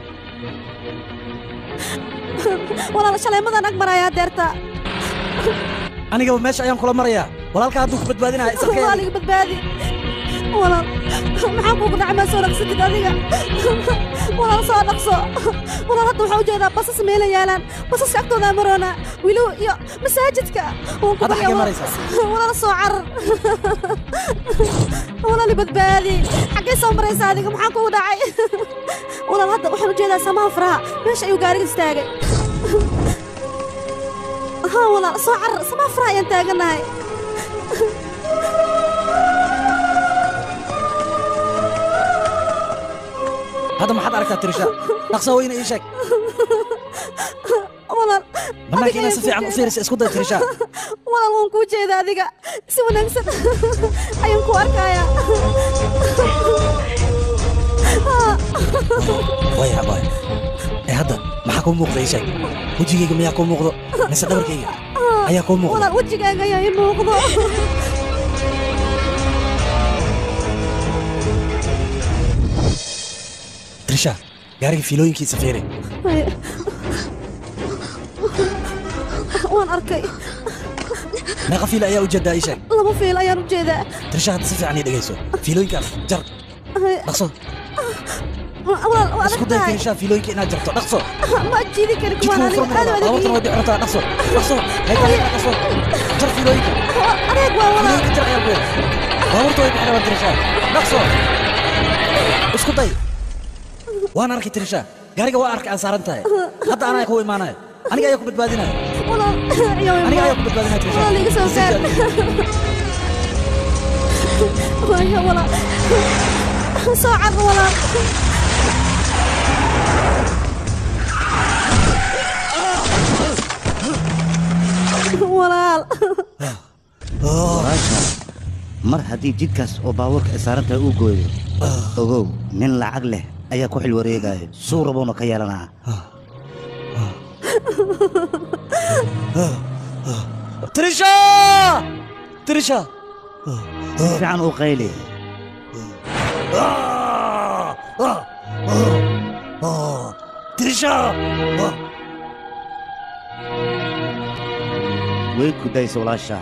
walaal shaleemadan ag maraaya deerta aniga meesha ayaan kula marayaa walaalka hadduu ku badbaadinaya sadkay walaal iga badbaadi walaal maxaa kuugu dhacay maa soo dhaqsatid adiga walaal soo dhaqso walaal hadda waxaa u jeedaa basas meela yaalaan basaska agtoodaa maroona wiilow iyo masaajidka hadda xaggee maraysaa walaal soo carar walaal i badbaadi xaggee soo maraysaa adiga maxaa kuugu dhacay walaal hadda waxaan u jeedaa samaan faraha meesha ayuu gaariga istaagay ها والله صعر سما فراي انت قلناي هذا ما حد عرفت ترشا نقصه وين ايشك والله ما كنا سفي عن أفيرس اسكت ترشا والله وان كو جيدا adiga si wanaagsan ayaan ku arkaya ويا باي هذا ما كون موقف ايشك وجهيga miyaa ku muuqdo mise dhabarkayga ayaa ku muuqdo walaal wajigaaga ayaa ii muuqdo trisha gaariga fiilooyinkiisa fiiri waan arkay meeqa fiil ayaa u jeedaa ii sheeg laba fiil ayaan u jeedaa trisha hadda si fiican ii dhegayso fiilooyinkaas jar dhaqso اسكت ده كل شاف فيلوينك إنها جربته نقصه ما تجيني كريم وانا أنا أول مرة عرفتها نقصه نقصه هاي نقصه جرب فيلوينك أنا أقوى والله فيلوينك جرب يا أبوي أول مرة يبي حنا ترشا نقصه اسكت ده وأنا أركي ترشا قاري قوي أركي عن سارنتها حتى أنا أخوي معنا أنا جاي أكون بتبادينا والله أنا جاي أكون بتبادينا ترشا والله ليك سوسر والله صعب والله walaal walaasha mar haddii jidkaas oo baabuurka isaarantahay uu gooyo ogow nin lacag leh ayaa ku xil wareegaya suu rabuuna ka yeelanaa trisha trisha si fiican u qayli trisha way ku daysa walaasha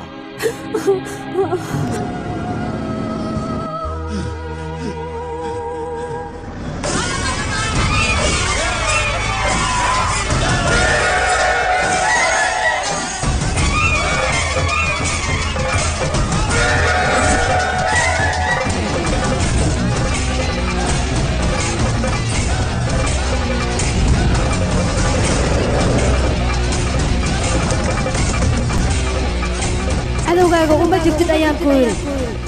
cadowgaaga uma jirtid ayaan ku yidhi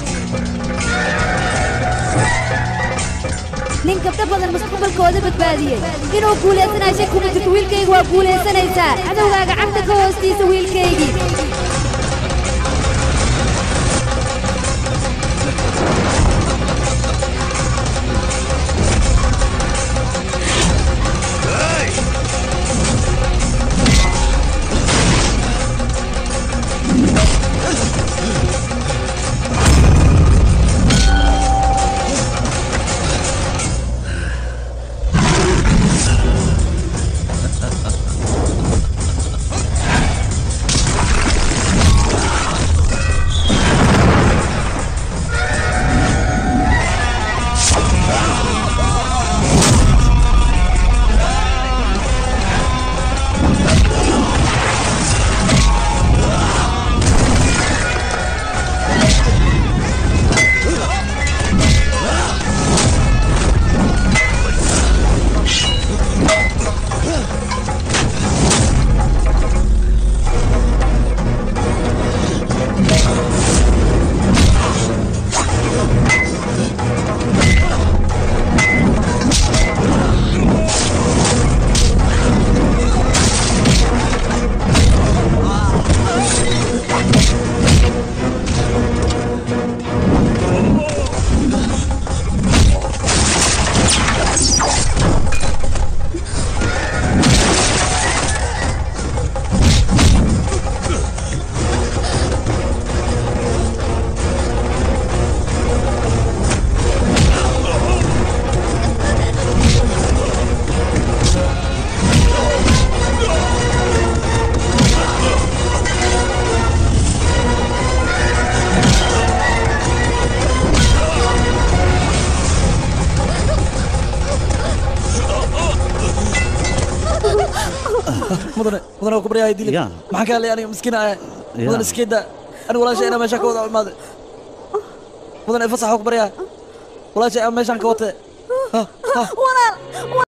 nin gabdho badan mustaqbalkooda badbaadiyey inuu guulaysanayo shay kuma jirto wiilkayga waa guulaysanaysaa cadowgaaga cagta ka hoostiisa wiilkaygii mudane waa ku baryahay dilay maxaan ka hadlay aniga miskiin ah mudane iskeeda aniga walaashay ina meesha ka wada imaade mudane fasax ku baryahay walaashay meeshaan ka wate walaal